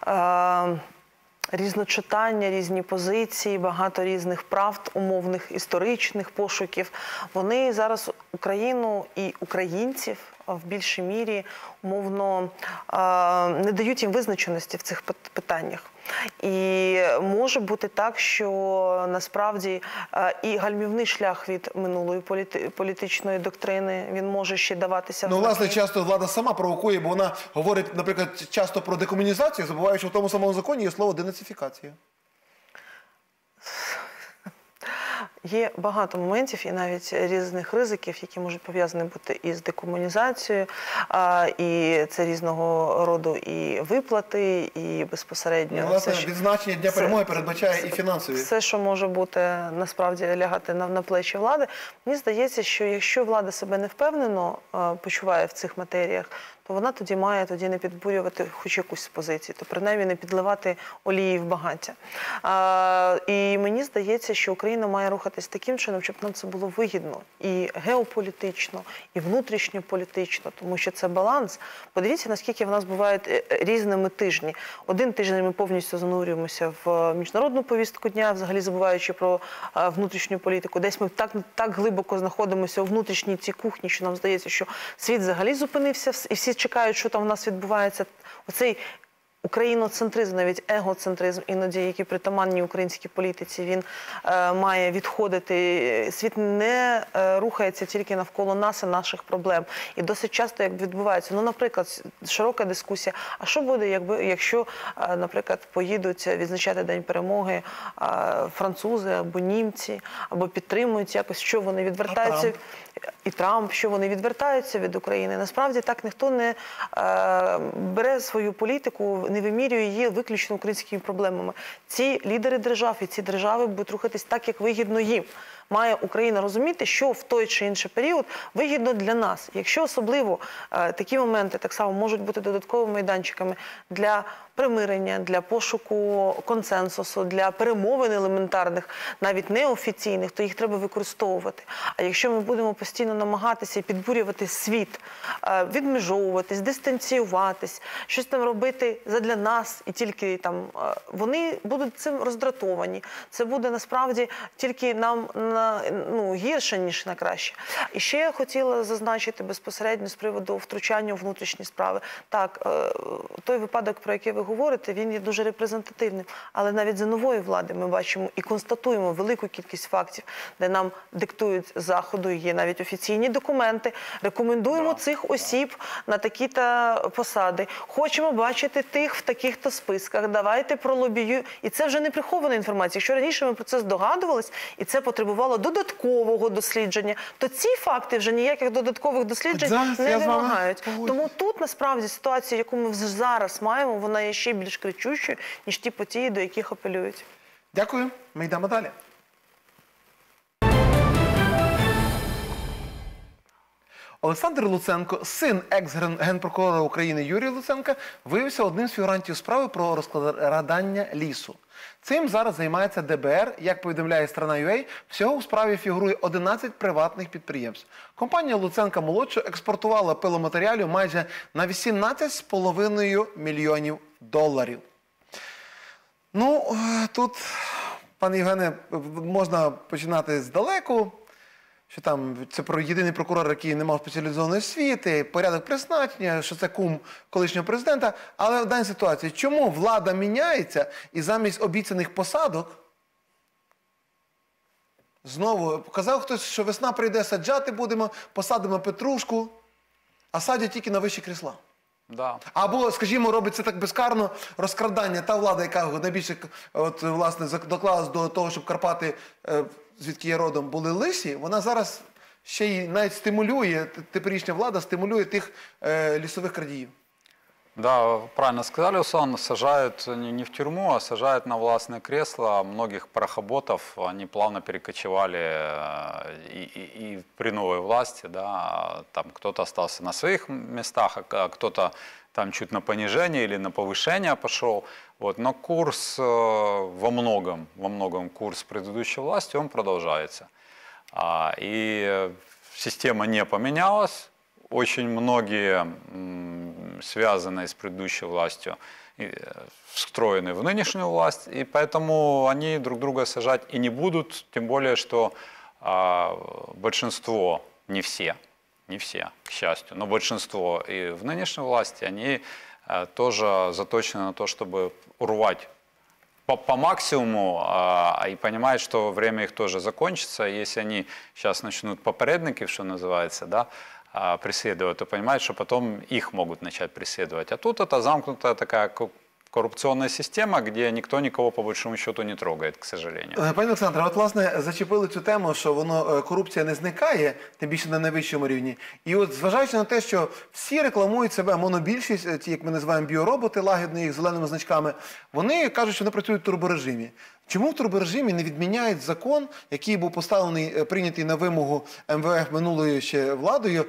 J: різночитання, різні позиції, багато різних правд, умовних історичних пошуків, вони зараз Україну і українців в більшій мірі умовно не дають їм визначеності в цих питаннях. І може бути так, що насправді і гальмівний шлях від минулої політичної доктрини, він може ще даватися...
A: Ну, власне, часто влада сама провокує, бо вона говорить, наприклад, часто про декомунізацію, забуваючи, що в тому самому законі є слово денацифікація.
J: Є багато моментів і навіть різних ризиків, які можуть пов'язані бути із декомунізацією, і це різного роду і виплати, і безпосередньо...
A: Ну, власне, відзначення Дня перемоги передбачає і фінансові.
J: Все, що може бути, насправді, лягати на плечі влади. Мені здається, що якщо влада себе не впевнено почуває в цих матеріях, то вона тоді має не підбурювати хоч якусь позицію, то принаймні не підливати олії в багаття. І мені здається, що Україна має рухатись таким чином, щоб нам це було вигідно і геополітично, і внутрішньополітично, тому що це баланс. Подивіться, наскільки в нас бувають різними тижні. Один тиждень ми повністю занурюємося в міжнародну повістку дня, взагалі забуваючи про внутрішню політику. Десь ми так глибоко знаходимося у внутрішній цій кухні, що нам здається, що світ взагалі зупинився, і всі чекають, що там в нас відбувається. Оцей україноцентризм, навіть егоцентризм, іноді, який притаманний українській політиці, він має відходити. Світ не рухається тільки навколо нас і наших проблем. І досить часто, як відбувається, ну, наприклад, широка дискусія, а що буде, якщо, наприклад, поїдуть відзначати День перемоги французи або німці, або підтримують якось, що вони відвертаються... І Трамп, що вони відвертаються від України. Насправді так ніхто не бере свою політику, не вимірює її виключно українськими проблемами. Ці лідери держав і ці держави будуть рухатись так, як вигідно їм. має Україна розуміти, що в той чи інший період вигідно для нас. Якщо особливо такі моменти так само можуть бути додатковими майданчиками для примирення, для пошуку консенсусу, для перемовин елементарних, навіть неофіційних, то їх треба використовувати. А якщо ми будемо постійно намагатися підбурювати світ, відмежовуватись, дистанціюватись, щось там робити задля нас і тільки там, вони будуть цим роздратовані. Це буде насправді тільки нам гірше, ніж на краще. І ще я хотіла зазначити безпосередньо з приводу втручання у внутрішні справи. Так, той випадок, про який ви говорите, він є дуже репрезентативним. Але навіть за нової влади ми бачимо і констатуємо велику кількість фактів, де нам диктують з Заходу, є навіть офіційні документи. Рекомендуємо цих осіб на такі-то посади. Хочемо бачити тих в таких-то списках. Давайте пролобіюємо. І це вже не прихована інформація. Якщо раніше ми про це здогадувались, і це потребувало додаткового дослідження, то ці факти вже ніяких додаткових досліджень не вимагають. Тому тут, насправді, ситуація, яку ми зараз маємо, вона є ще більш кричущою, ніж ті події, до яких апелюють.
A: Дякую. Ми йдемо далі. Олександр Луценко, син екс-генпрокурора України Юрія Луценка, виявився одним з фігурантів справи про розкрадання лісу. Цим зараз займається ДБР. Як повідомляє Страна.ua, всього у справі фігурує 11 приватних підприємств. Компанія Луценка-молодшого експортувала пиломатеріалів майже на 18,5 мільйонів доларів. Ну, тут, пане Євгене, можна починати здалеку. Що там, це про єдиний прокурор, який не мав спеціалізованої освіти, порядок призначення, що це кум колишнього президента. Але в даній ситуації, чому влада міняється і замість обіцяних посадок, знову казав хтось, що весна прийде, саджати будемо, посадимо петрушку, а садять тільки на вищі крісла.
K: Да.
A: Або, скажімо, робиться так безкарно розкрадання. Та влада, яка найбільше власне, доклалась до того, щоб Карпати, звідки я родом, були лисі, вона зараз ще й навіть стимулює, теперішня влада стимулює тих лісових крадіїв.
K: Да, правильно сказали, Руслан, сажают не в тюрьму, а сажают на властное кресло. Многих парохоботов, они плавно перекочевали и при новой власти, да, там кто-то остался на своих местах, а кто-то там чуть на понижение или на повышение пошел. Вот. Но курс во многом курс предыдущей власти, он продолжается. И система не поменялась. Очень многие, связанные с предыдущей властью, встроены в нынешнюю власть, и поэтому они друг друга сажать и не будут, тем более, что большинство, не все, к счастью, но большинство и в нынешней власти, они тоже заточены на то, чтобы урвать по максимуму и понимают, что время их тоже закончится. Если они сейчас начнут попередники, что называется, да, преследовать, то понимают, что потом их могут начать преследовать. А тут это замкнутая такая коррупционная система, где никто никого по большому счету не трогает, к сожалению.
A: Пане Олександре, от власне зачепили цю тему, що корупція не зникає, тим більше на найвищому рівні. І от зважаючи на те, що всі рекламують себе, монобільшість, ті, як ми називаємо біороботи, лагідні, їх зеленими значками, вони кажуть, що вони працюють в турборежимі. Чому в турборежимі не відміняють закон, який був прийнятий на вимогу МВФ минулою ще владою,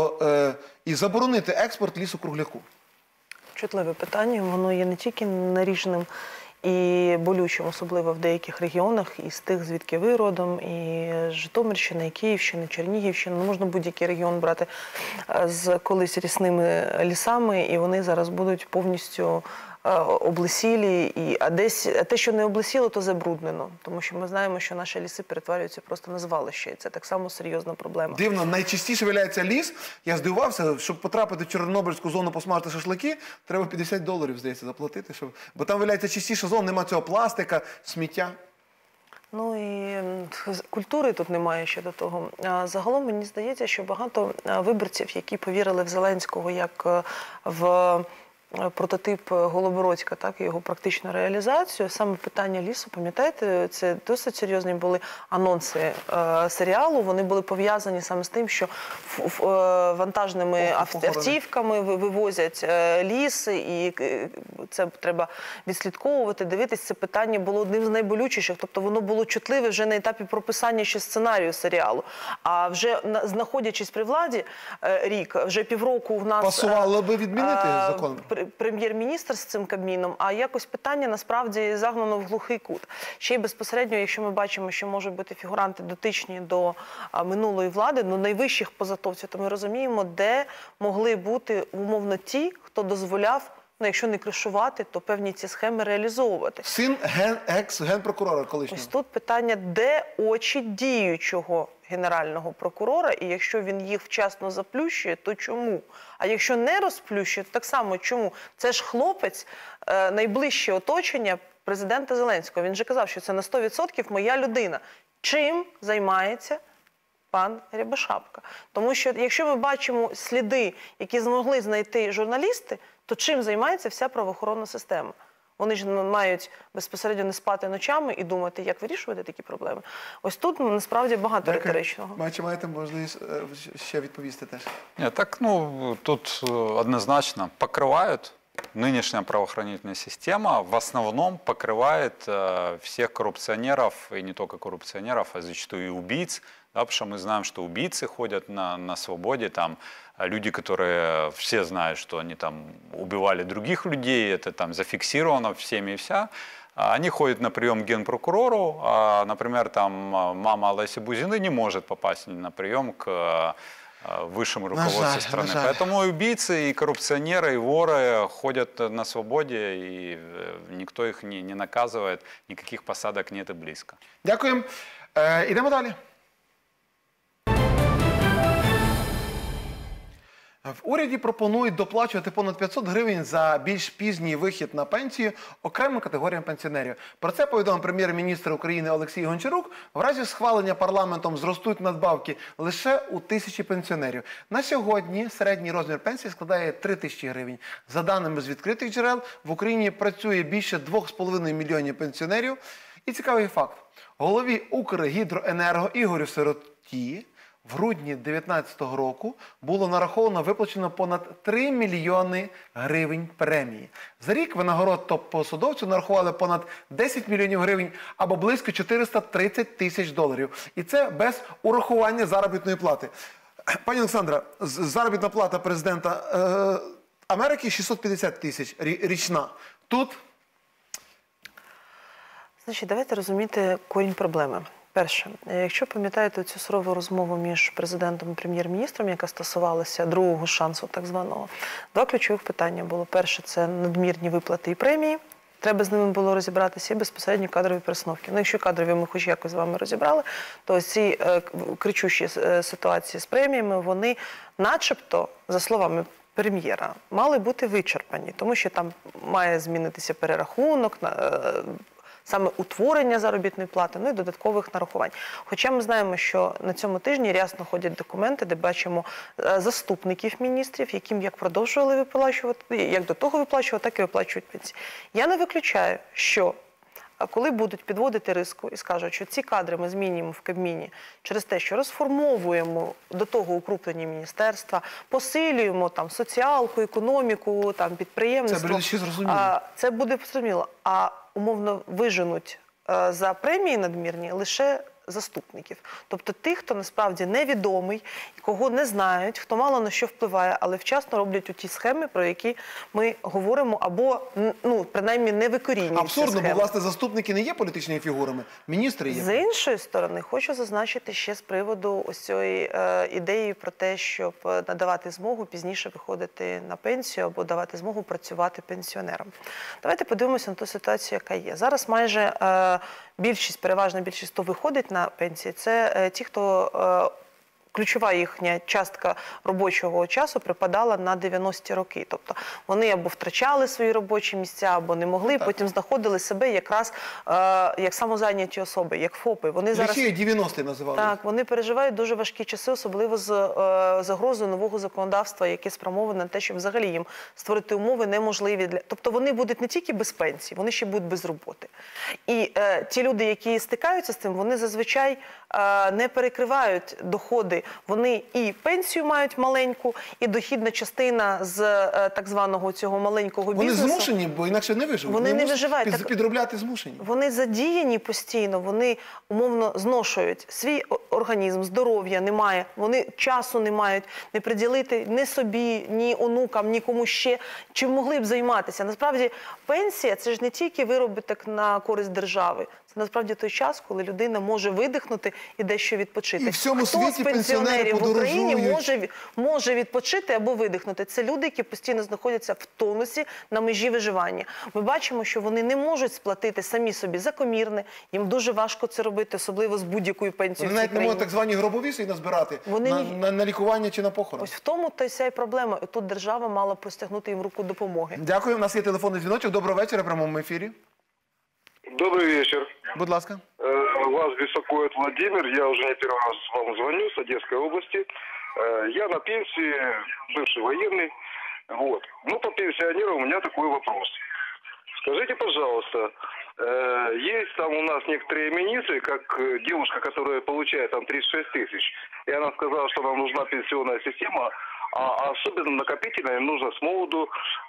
A: і заборонити експорт лісу-кругляку?
J: Чутливе питання, воно є не тільки наріжним і болючим, особливо в деяких регіонах, із тих, звідки ви родом, і Житомирщина, і Київщина, Чернігівщина. Не можна будь-який регіон брати з колись рісними лісами, і вони зараз будуть повністю облесілі, а те, що не облесіло, то забруднено. Тому що ми знаємо, що наші ліси перетворюються просто на звалище. І це так само серйозна проблема.
A: Дивно, найчастіше виявляється ліс. Я здивувався, щоб потрапити в Чорнобильську зону посмажити шашлики, треба $50, здається, заплатити. Бо там виявляється чистіша зона, немає цього пластика, сміття.
J: Ну і культури тут немає ще до того. Загалом мені здається, що багато виборців, які повірили в Зеленського як в прототип Голобородька, так, і його практичну реалізацію. Саме питання лісу, пам'ятаєте, це досить серйозні були анонси серіалу. Вони були пов'язані саме з тим, що вантажними автівками вивозять ліс, і це треба відслідковувати, дивитись. Це питання було одним з найболючіших, тобто воно було чутливе вже на етапі прописання ще сценарію серіалу. А вже знаходячись при владі рік, вже півроку в нас...
A: Пасувало би відмінити закон?
J: Прем'єр-міністр з цим Кабміном, а якось питання насправді загнано в глухий кут. Ще й безпосередньо, якщо ми бачимо, що можуть бути фігуранти дотичні до минулої влади, ну найвищих позатовців, то ми розуміємо, де могли бути умовно ті, хто дозволяв, ну якщо не кришувати, то певні ці схеми реалізовувати.
A: Син екс-генпрокурора колишнього.
J: Ось тут питання, де очі діючого генерального прокурора, і якщо він їх вчасно заплющує, то чому? А якщо не розплющує, то так само чому? Це ж хлопець, найближче оточення президента Зеленського. Він же казав, що це на 100% моя людина. Чим займається пан Рябошапка? Тому що якщо ми бачимо сліди, які змогли знайти журналісти, то чим займається вся правоохоронна система? Вони ж мають безпосередньо не спати ночами і думати, як вирішувати такі проблеми. Ось тут насправді багато риторичного.
A: Чи маєте можливість ще відповісти теж?
K: Нет, так, ну, тут однозначно покрывают. Нынешняя правоохранительная система в основном покрывает всех коррупционеров, и не только коррупционеров, а зачастую и убийц. Да, потому что мы знаем, что убийцы ходят на свободе, там люди, которые все знают, что они там убивали других людей, это там зафиксировано всеми и вся. Они ходят на прием к генпрокурору, а, например, там мама Олеси Бузины не может попасть на прием к высшему руководству страны. Поэтому и убийцы, и коррупционеры, и воры ходят на свободе, и никто их не наказывает, никаких посадок нет и близко.
A: Дякуємо. Ідемо далі. В уряді пропонують доплачувати понад 500 гривень за більш пізній вихід на пенсію окремим категоріям пенсіонерів. Про це повідомив прем'єр-міністр України Олексій Гончарук. В разі схвалення парламентом зростуть надбавки лише у 1000 пенсіонерів. На сьогодні середній розмір пенсії складає 3000 гривень. За даними з відкритих джерел, в Україні працює більше 2,5 мільйонів пенсіонерів. І цікавий факт. Голові Укргідроенерго Ігорю Сироті в грудні 2019 року було нараховано виплачено понад 3 мільйони гривень премії. За рік винагород топ-посадовцю нарахували понад 10 мільйонів гривень або близько 430 тисяч доларів. І це без урахування заробітної плати. Пані Олександра, заробітна плата президента Америки 650 тисяч річна. Тут?
J: Значить, давайте розуміти корінь проблеми. Перше, якщо пам'ятаєте цю сурову розмову між президентом і прем'єр-міністром, яка стосувалася другого шансу так званого, два ключових питання було. Перше – це надмірні виплати і премії. Треба з ними було розібратися і безпосередньо кадрові перестановки. Ну, якщо кадрові ми хоч якось з вами розібрали, то ці кричущі ситуації з преміями, вони начебто, за словами прем'єра, мали бути вичерпані, тому що там має змінитися перерахунок, саме утворення заробітної плати, ну і додаткових нарахувань. Хоча ми знаємо, що на цьому тижні рясно ходять документи, де бачимо заступників міністрів, яким як продовжували виплачувати, як до того виплачували, так і виплачують пенсії. Я не виключаю, що коли будуть підводити риску і скажуть, що ці кадри ми змінюємо в Кабміні через те, що розформовуємо до того укрупнені міністерства, посилюємо там соціалку, економіку, там підприємництво.
A: Це буде зрозуміло.
J: Це буде зрозуміло. А умовно виженуть за премії надмірні лише заступників. Тобто тих, хто насправді невідомий, кого не знають, хто мало на що впливає, але вчасно роблять ті схеми, про які ми говоримо, або, ну, принаймні, не викорінюють.
A: Абсурдно, бо, власне, заступники не є політичними фігурами, міністри є.
J: З іншої сторони, хочу зазначити ще з приводу ось цієї ідеї про те, щоб надавати змогу пізніше виходити на пенсію або давати змогу працювати пенсіонерам. Давайте подивимося на ту ситуацію, яка є. Зараз майже більшість, переважна більшість, хто виходить на пенсії, це ті, хто ключова їхня частка робочого часу припадала на 90-ті роки. Тобто вони або втрачали свої робочі місця, або не могли, потім знаходили себе якраз як самозайняті особи, як ФОПи. Вони зараз
A: 90-ті називали.
J: Так, вони переживають дуже важкі часи, особливо з загрозою нового законодавства, яке спрямоване на те, щоб взагалі їм створити умови неможливі для. Тобто вони будуть не тільки без пенсії, вони ще будуть без роботи. І ті люди, які стикаються з цим, вони зазвичай не перекривають доходи. Вони і пенсію мають маленьку, і дохідна частина з так званого цього маленького бізнесу.
A: Вони змушені, бо інакше не виживуть.
J: Вони не виживають.
A: Підробляти змушені.
J: Вони задіяні постійно, вони умовно зношують свій організм, здоров'я немає, вони часу не мають не приділити ні собі, ні онукам, ні кому ще, чим могли б займатися. Насправді пенсія – це ж не тільки виробіток на користь держави. Це насправді той час, коли людина може видихнути і дещо відпочити.
A: І в цьому
J: Хто
A: світі
J: з пенсіонерів в Україні
A: подорожують.
J: може відпочити або видихнути? Це люди, які постійно знаходяться в тонусі на межі виживання. Ми бачимо, що вони не можуть сплатити самі собі за комірне, їм дуже важко це робити, особливо з будь-якою пенсією.
A: Вони навіть не можуть так звані гробові свої назбирати на лікування чи на похорон.
J: Ось в тому та й вся проблема. І тут держава мала простягнути їм руку допомоги.
A: Дякую. У нас є телефонний дзвіночок. Доброго вечора в прямому ефірі.
P: Добрый вечер.
A: Будь ласка.
P: Вас беспокоит Владимир. Я уже не первый раз вам звоню с Одесской области. Я на пенсии, бывший военный. Вот. Ну, по пенсионерам у меня такой вопрос. Скажите, пожалуйста, есть там у нас некоторые министры, как девушка, которая получает там 36 тысяч, и она сказала, что нам нужна пенсионная система, а особенно накопительно им нужно с молоду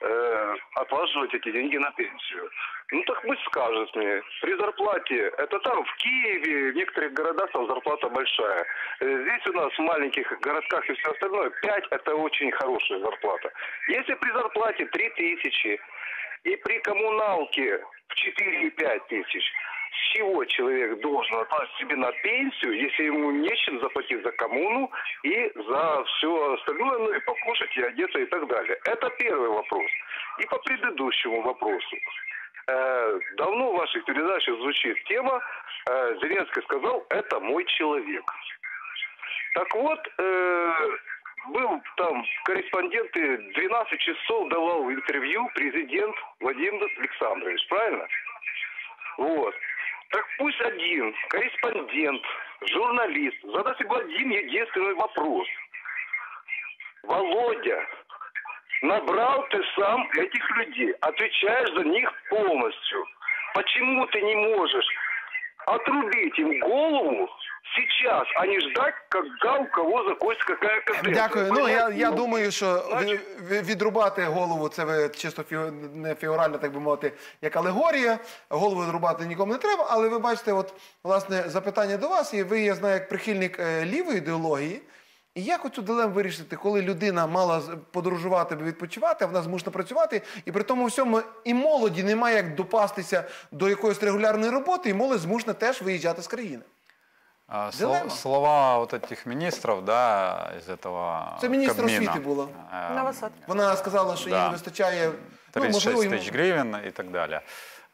P: отлаживать эти деньги на пенсию. Ну так пусть скажет мне, при зарплате, это там в Киеве, в некоторых городах там зарплата большая. Здесь у нас в маленьких городках и все остальное 5 это очень хорошая зарплата. Если при зарплате 3 тысячи и при коммуналке в 4,5 тысяч, с чего человек должен отдать себе на пенсию, если ему нечем заплатить за коммуну и за все остальное, ну и покушать, и одеться и так далее. Это первый вопрос. И по предыдущему вопросу. Давно в ваших передачах звучит тема, Зеленский сказал, это мой человек. Так вот, был там корреспонденты, 12 часов давал интервью президент Владимир Александрович, правильно? Вот. Так пусть один корреспондент, журналист задаст себе один единственный вопрос. Володя, набрал ты сам этих людей, отвечаешь за них полностью. Почему ты не можешь отрубить им голову сейчас, а не ждать, когда у кого закончится какая каденция?
A: Дякую. Ну, я думаю, що відрубати голову, це ви чисто не фігурально, так би мовити, як алегорія. Голову відрубати нікому не треба, але ви бачите, от, власне, запитання до вас, і ви, я знаю, як прихильник лівої ідеології. І як оцю дилему вирішити, коли людина мала подорожувати або відпочивати, а вона змушена працювати, і при тому всьому і молоді немає як допастися до якоїсь регулярної роботи, і молодь змушена теж виїжджати з країни.
K: Слова вот этих министров, да, из этого
A: Це міністр
K: Кабміна.
A: освіти була. Вона сказала, що їй не вистачає,
K: 36 тысяч гривен и так далее.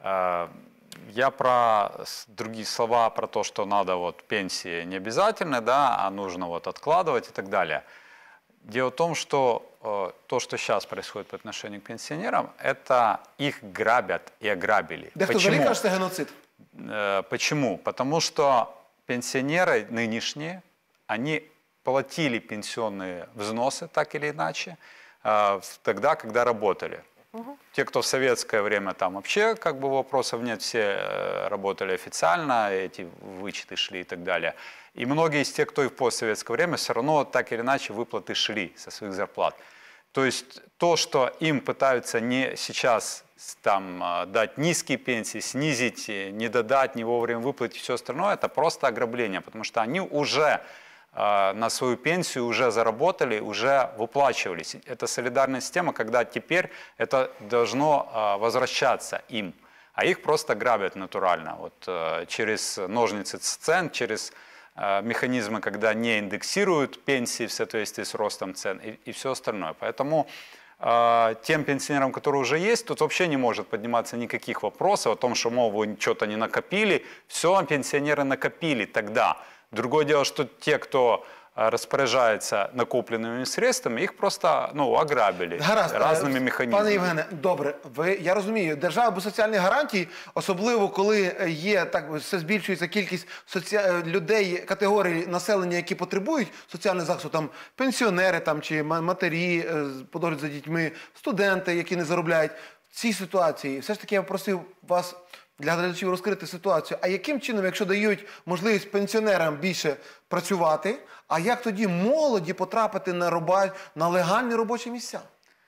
K: Я про другие слова, про то, что надо вот пенсии не обязательно, да, а нужно вот откладывать и так далее. Дело в том, что то, что сейчас происходит по отношению к пенсионерам, это их грабят и ограбили.
A: Почему? Кажется, геноцид.
K: Почему? Потому что пенсионеры нынешние, они платили пенсионные взносы так или иначе тогда, когда работали. Те, кто в советское время, там вообще как бы вопросов нет, все работали официально, эти вычеты шли и так далее. И многие из тех, кто и в постсоветское время, все равно так или иначе выплаты шли со своих зарплат. То есть то, что им пытаются не сейчас там, дать низкие пенсии, снизить, не додать, не вовремя выплатить и все остальное, это просто ограбление, потому что они уже на свою пенсию уже заработали, уже выплачивались. Это солидарная система, когда теперь это должно возвращаться им, а их просто грабят натурально. Вот, через ножницы цен, через механизмы, когда не индексируют пенсии в соответствии с ростом цен и все остальное. Поэтому тем пенсионерам, которые уже есть, тут вообще не может подниматься никаких вопросов о том, что, мол, вы что-то не накопили. Все, пенсионеры накопили тогда. Другое дело, что те, кто распоряжается накопленными средствами, их просто ограбили разними механізмами.
A: Пане Євгене, добре, я розумію, держава без соціальних гарантій, особливо коли все збільшується кількість людей, категорій населення, які потребують соціального захисту, там пенсіонери чи матері по догляду за дітьми, студенти, які не заробляють. В цій ситуації, все ж таки я просив вас для глядачів розкрити ситуацію. А яким чином, якщо дають можливість пенсіонерам більше працювати, а як тоді молоді потрапити на легальні робочі місця?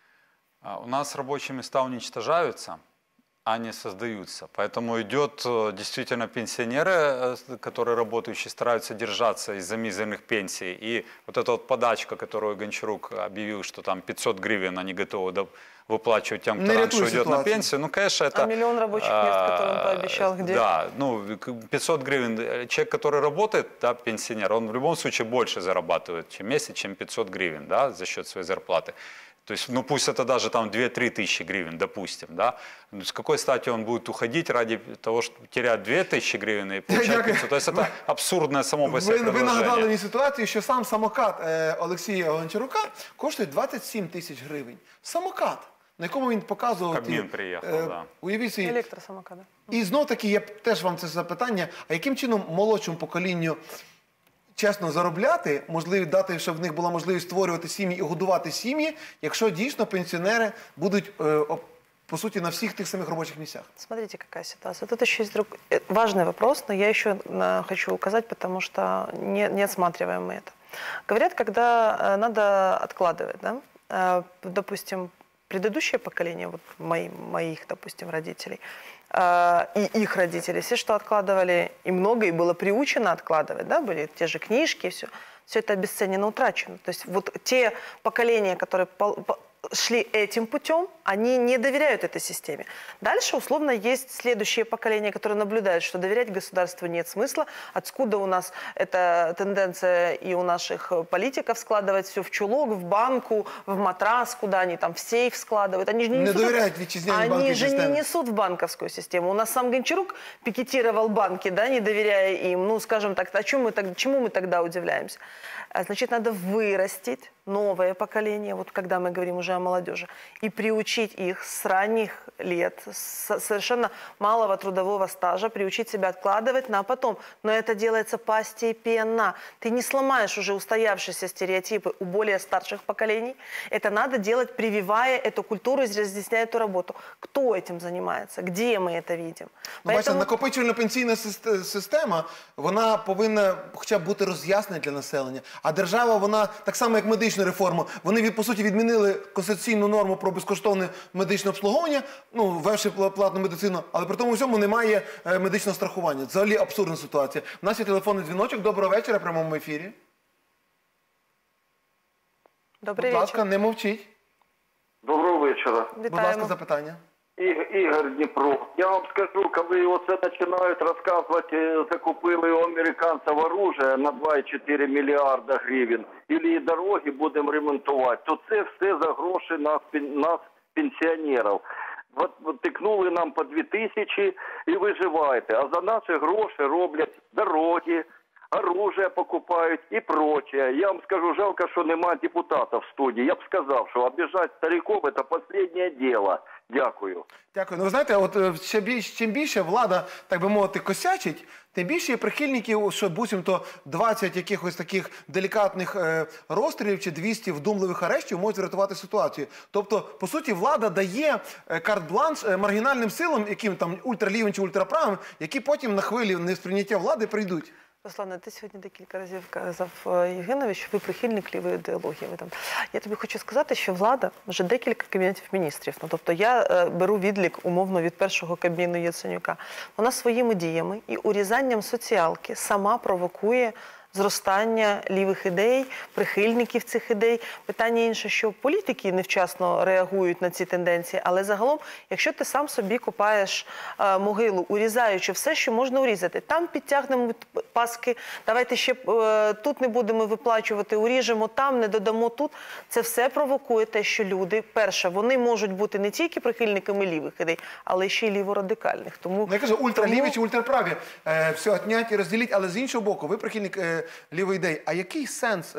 K: У нас рабочие места уничтожаются, а не создаются. Поэтому идет действительно пенсионеры, которые работающие, стараются держаться из-за мизерных пенсий. И вот эта вот подачка, которую Гончарук объявил, что там 500 гривен они готовы выплачивать тем, кто раньше уйдет на пенсию. Конечно, это...
J: А миллион рабочих мест, которые он пообещал, где?
K: Да, 500 гривен. Человек, который работает, пенсионер, он в любом случае больше зарабатывает в месяц, чем 500 гривен, за счет своей зарплаты. То есть, пусть это даже там 2-3 тысячи гривен, допустим, с какой стати он будет уходить ради того, чтобы терять 2 тысячи гривен и получать 500? То есть это абсурдное само по себе предложение.
A: Ви нагадали мені ситуацію, що сам самокат Олексія Гончарука коштує 27 тисяч гривень. Самокат, на якому він показував...
K: Кабмін приїхав,
A: уявіть собі.
J: Електросамокат.
A: І знов-таки, я теж вам це запитання, а яким чином молодшому поколінню чесно заробляти, дати, щоб в них була можливість створювати сім'ї і годувати сім'ї, якщо дійсно пенсіонери будуть, по суті, на всіх тих самих робочих місцях?
J: Смотрите, какая ситуация. Тут еще есть важный вопрос, но я еще хочу указать, потому что не отсматриваем мы это. Говорят, когда надо откладывать, допустим, предыдущее поколение, вот моих, допустим, родителей, и их родители, все, что откладывали, и много, и было приучено откладывать, были те же книжки, все это обесценено, утрачено. То есть вот те поколения, которые шли этим путем, они не доверяют этой системе. Дальше, условно, есть следующее поколение, которое наблюдает, что доверять государству нет смысла. Откуда у нас эта тенденция и у наших политиков складывать все в чулок, в банку, в матрас, куда они там в сейф складывают. Они же не
A: доверяют вітчизняній банківській системі.
J: Они же не несут в банковскую систему. У нас сам Гончарук пикетировал банки, не доверяя им. Скажем так, чему мы тогда удивляемся? Значит, надо вырастить новое поколение, вот когда мы говорим уже о молодежи, и приучить их с ранних лет, с совершенно малого трудового стажа, приучить себя откладывать на потом. Но это делается постепенно. Ты не сломаешь уже устоявшиеся стереотипы у более старших поколений. Это надо делать, прививая эту культуру и разъясняя эту работу. Кто этим занимается? Где мы это видим?
A: Бачите, накопичувальна пенсійна система, вона повинна хоча б бути роз'яснена для населення. А держава, вона, так само як медичну реформу, вони, по суті, відмінили конституційну норму про безкоштовне медичне обслуговування, ввівши платну медицину, але при тому всьому немає медичного страхування. Взагалі абсурдна ситуація. У нас є телефонний дзвіночок. Доброго вечора в прямому ефірі.
J: Добрий
A: вечір. Будь ласка, не мовчіть.
P: Доброго вечора.
A: Будь ласка, запитання.
P: Ігор Дніпро. Я вам скажу, коли оце починають розказувати, закупили у американців оружие на 2,4 мільярда гривень, і дороги будемо ремонтувати, то це все за гроші нас, пенсіонерів. От тикнули нам по 2000 і виживаєте, а за наші гроші роблять дороги, оружие покупають і прочее. Я вам скажу, жалко, що немає депутатів в студії. Я б сказав, що обіжати стариків – це останнє діло. Дякую.
A: Дякую. Ви знаєте, от чим більше влада, так би мовити, косячить, тим більше є прихильників, що буцімто 20 якихось таких делікатних розстрілів чи 200 вдумливих арештів можуть врятувати ситуацію. Тобто, по суті, влада дає карт-бланш маргінальним силам, яким там ультралівим чи ультраправим, які потім на хвилі несприйняття влади прийдуть.
J: Руслане, ти сьогодні декілька разів казав Євгенові, що ви прихильник лівої ідеології. Я тобі хочу сказати, що влада вже декілька кабінетів міністрів. Тобто я беру відлік умовно від першого Кабміну Яценюка. Вона своїми діями і урізанням соціалки сама провокує зростання лівих ідей, прихильників цих ідей. Питання інше, що політики невчасно реагують на ці тенденції, але загалом, якщо ти сам собі копаєш могилу, урізаючи все, що можна урізати, там підтягнемо паски, давайте ще тут не будемо виплачувати, уріжемо там, не додамо тут. Це все провокує те, що люди, перше, вони можуть бути не тільки прихильниками лівих ідей, але ще й ліворадикальних.
A: Я кажу, ультраліві чи ультраправі, все отнять і розділіть, але з іншого боку, ви прихильник лівої ідеї. А який сенс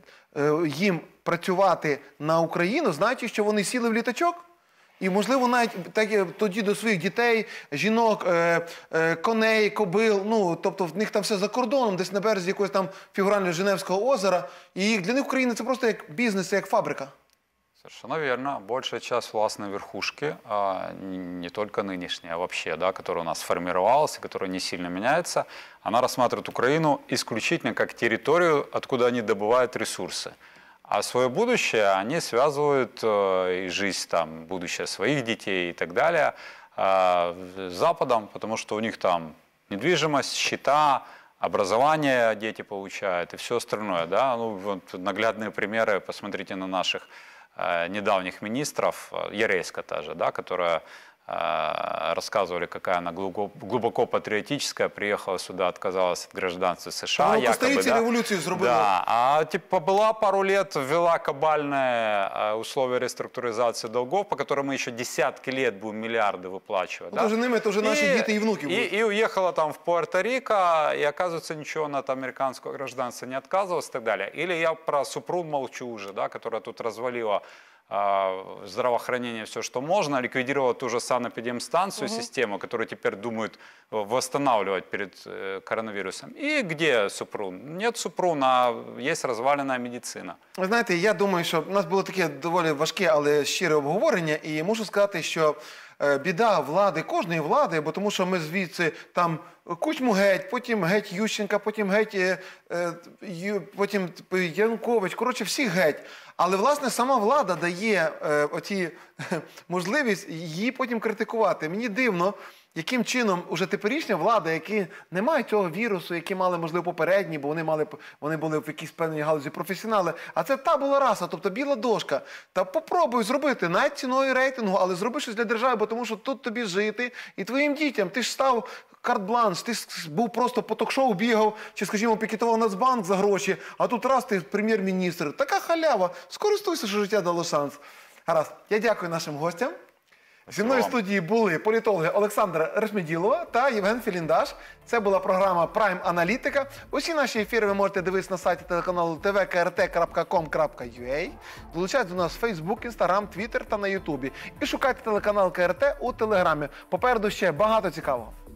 A: їм працювати на Україну, знаючи, що вони сіли в літачок? І, можливо, навіть тоді до своїх дітей, жінок, коней, кобил, ну, тобто в них там все за кордоном, десь на березі якогось там фігурально Женевського озера. І для них Україна це просто як бізнес, як фабрика.
K: Совершенно верно. Большая часть властной верхушки, не только нынешняя, а вообще, да, которая у нас сформировалась и которая не сильно меняется, она рассматривает Украину исключительно как территорию, откуда они добывают ресурсы. А свое будущее они связывают, и жизнь, там, будущее своих детей и так далее, с Западом, потому что у них там недвижимость, счета, образование дети получают и все остальное. Да? Ну, вот наглядные примеры, посмотрите на наших недавних министров, Яреська та же, да, которая рассказывали, какая она глубоко патриотическая, приехала сюда, отказалась от гражданства США.
A: Ну, якобы, да? Революцию сделала.
K: Да, а типа была пару лет, ввела кабальные условия реструктуризации долгов, по которым мы еще десятки лет будем миллиарды выплачивать.
A: Ну, да? Это уже наши дети и внуки будут.
K: И уехала там в Пуэрто-Рико, и оказывается, ничего она от американского гражданства не отказывалась и так далее. Или я про Супрун молчу уже, да, которая тут развалила здравоохранение, все, что можно, ликвидировала ту же санэпидемстанцию, систему, которую теперь думают восстанавливать перед коронавирусом. И где Супрун? Нет Супрун, а есть розваленая медицина.
A: Ви знаєте, я думаю, що у нас було таке доволі важке, але щире обговорення, і мушу сказати, що біда влади, кожної влади, бо тому що ми звідси там Кучму геть, потім геть Ющенка, потім геть потім Янукович, коротше, всіх геть. Але, власне, сама влада дає оці можливість її потім критикувати. Мені дивно, яким чином уже теперішня влада, які не мають цього вірусу, які мали, можливо, попередні, бо вони були в якійсь певній галузі професіонали, а це табула раса, тобто біла дошка. Та попробуй зробити, навіть ціною рейтингу, але зроби щось для держави, бо тому що тут тобі жити і твоїм дітям. Ти ж став карт-бланш, ти був просто по ток-шоу бігав, чи, скажімо, пікетував Нацбанк за гроші, а тут раз ти прем'єр-міністр. Така халява. Скористуйся, що життя дало шанс. Гаразд. Я дякую нашим гостям. Зі мною в студії були політологи Олександра Решмеділова та Євген Філіндаш. Це була програма «Прайм Аналітика». Усі наші ефіри ви можете дивитися на сайті телеканалу tvkrt.com.ua. Долучайтесь до нас в Facebook, Instagram, Twitter та на YouTube. І шукайте телеканал КРТ у Телеграмі. Попереду ще багато цікавого.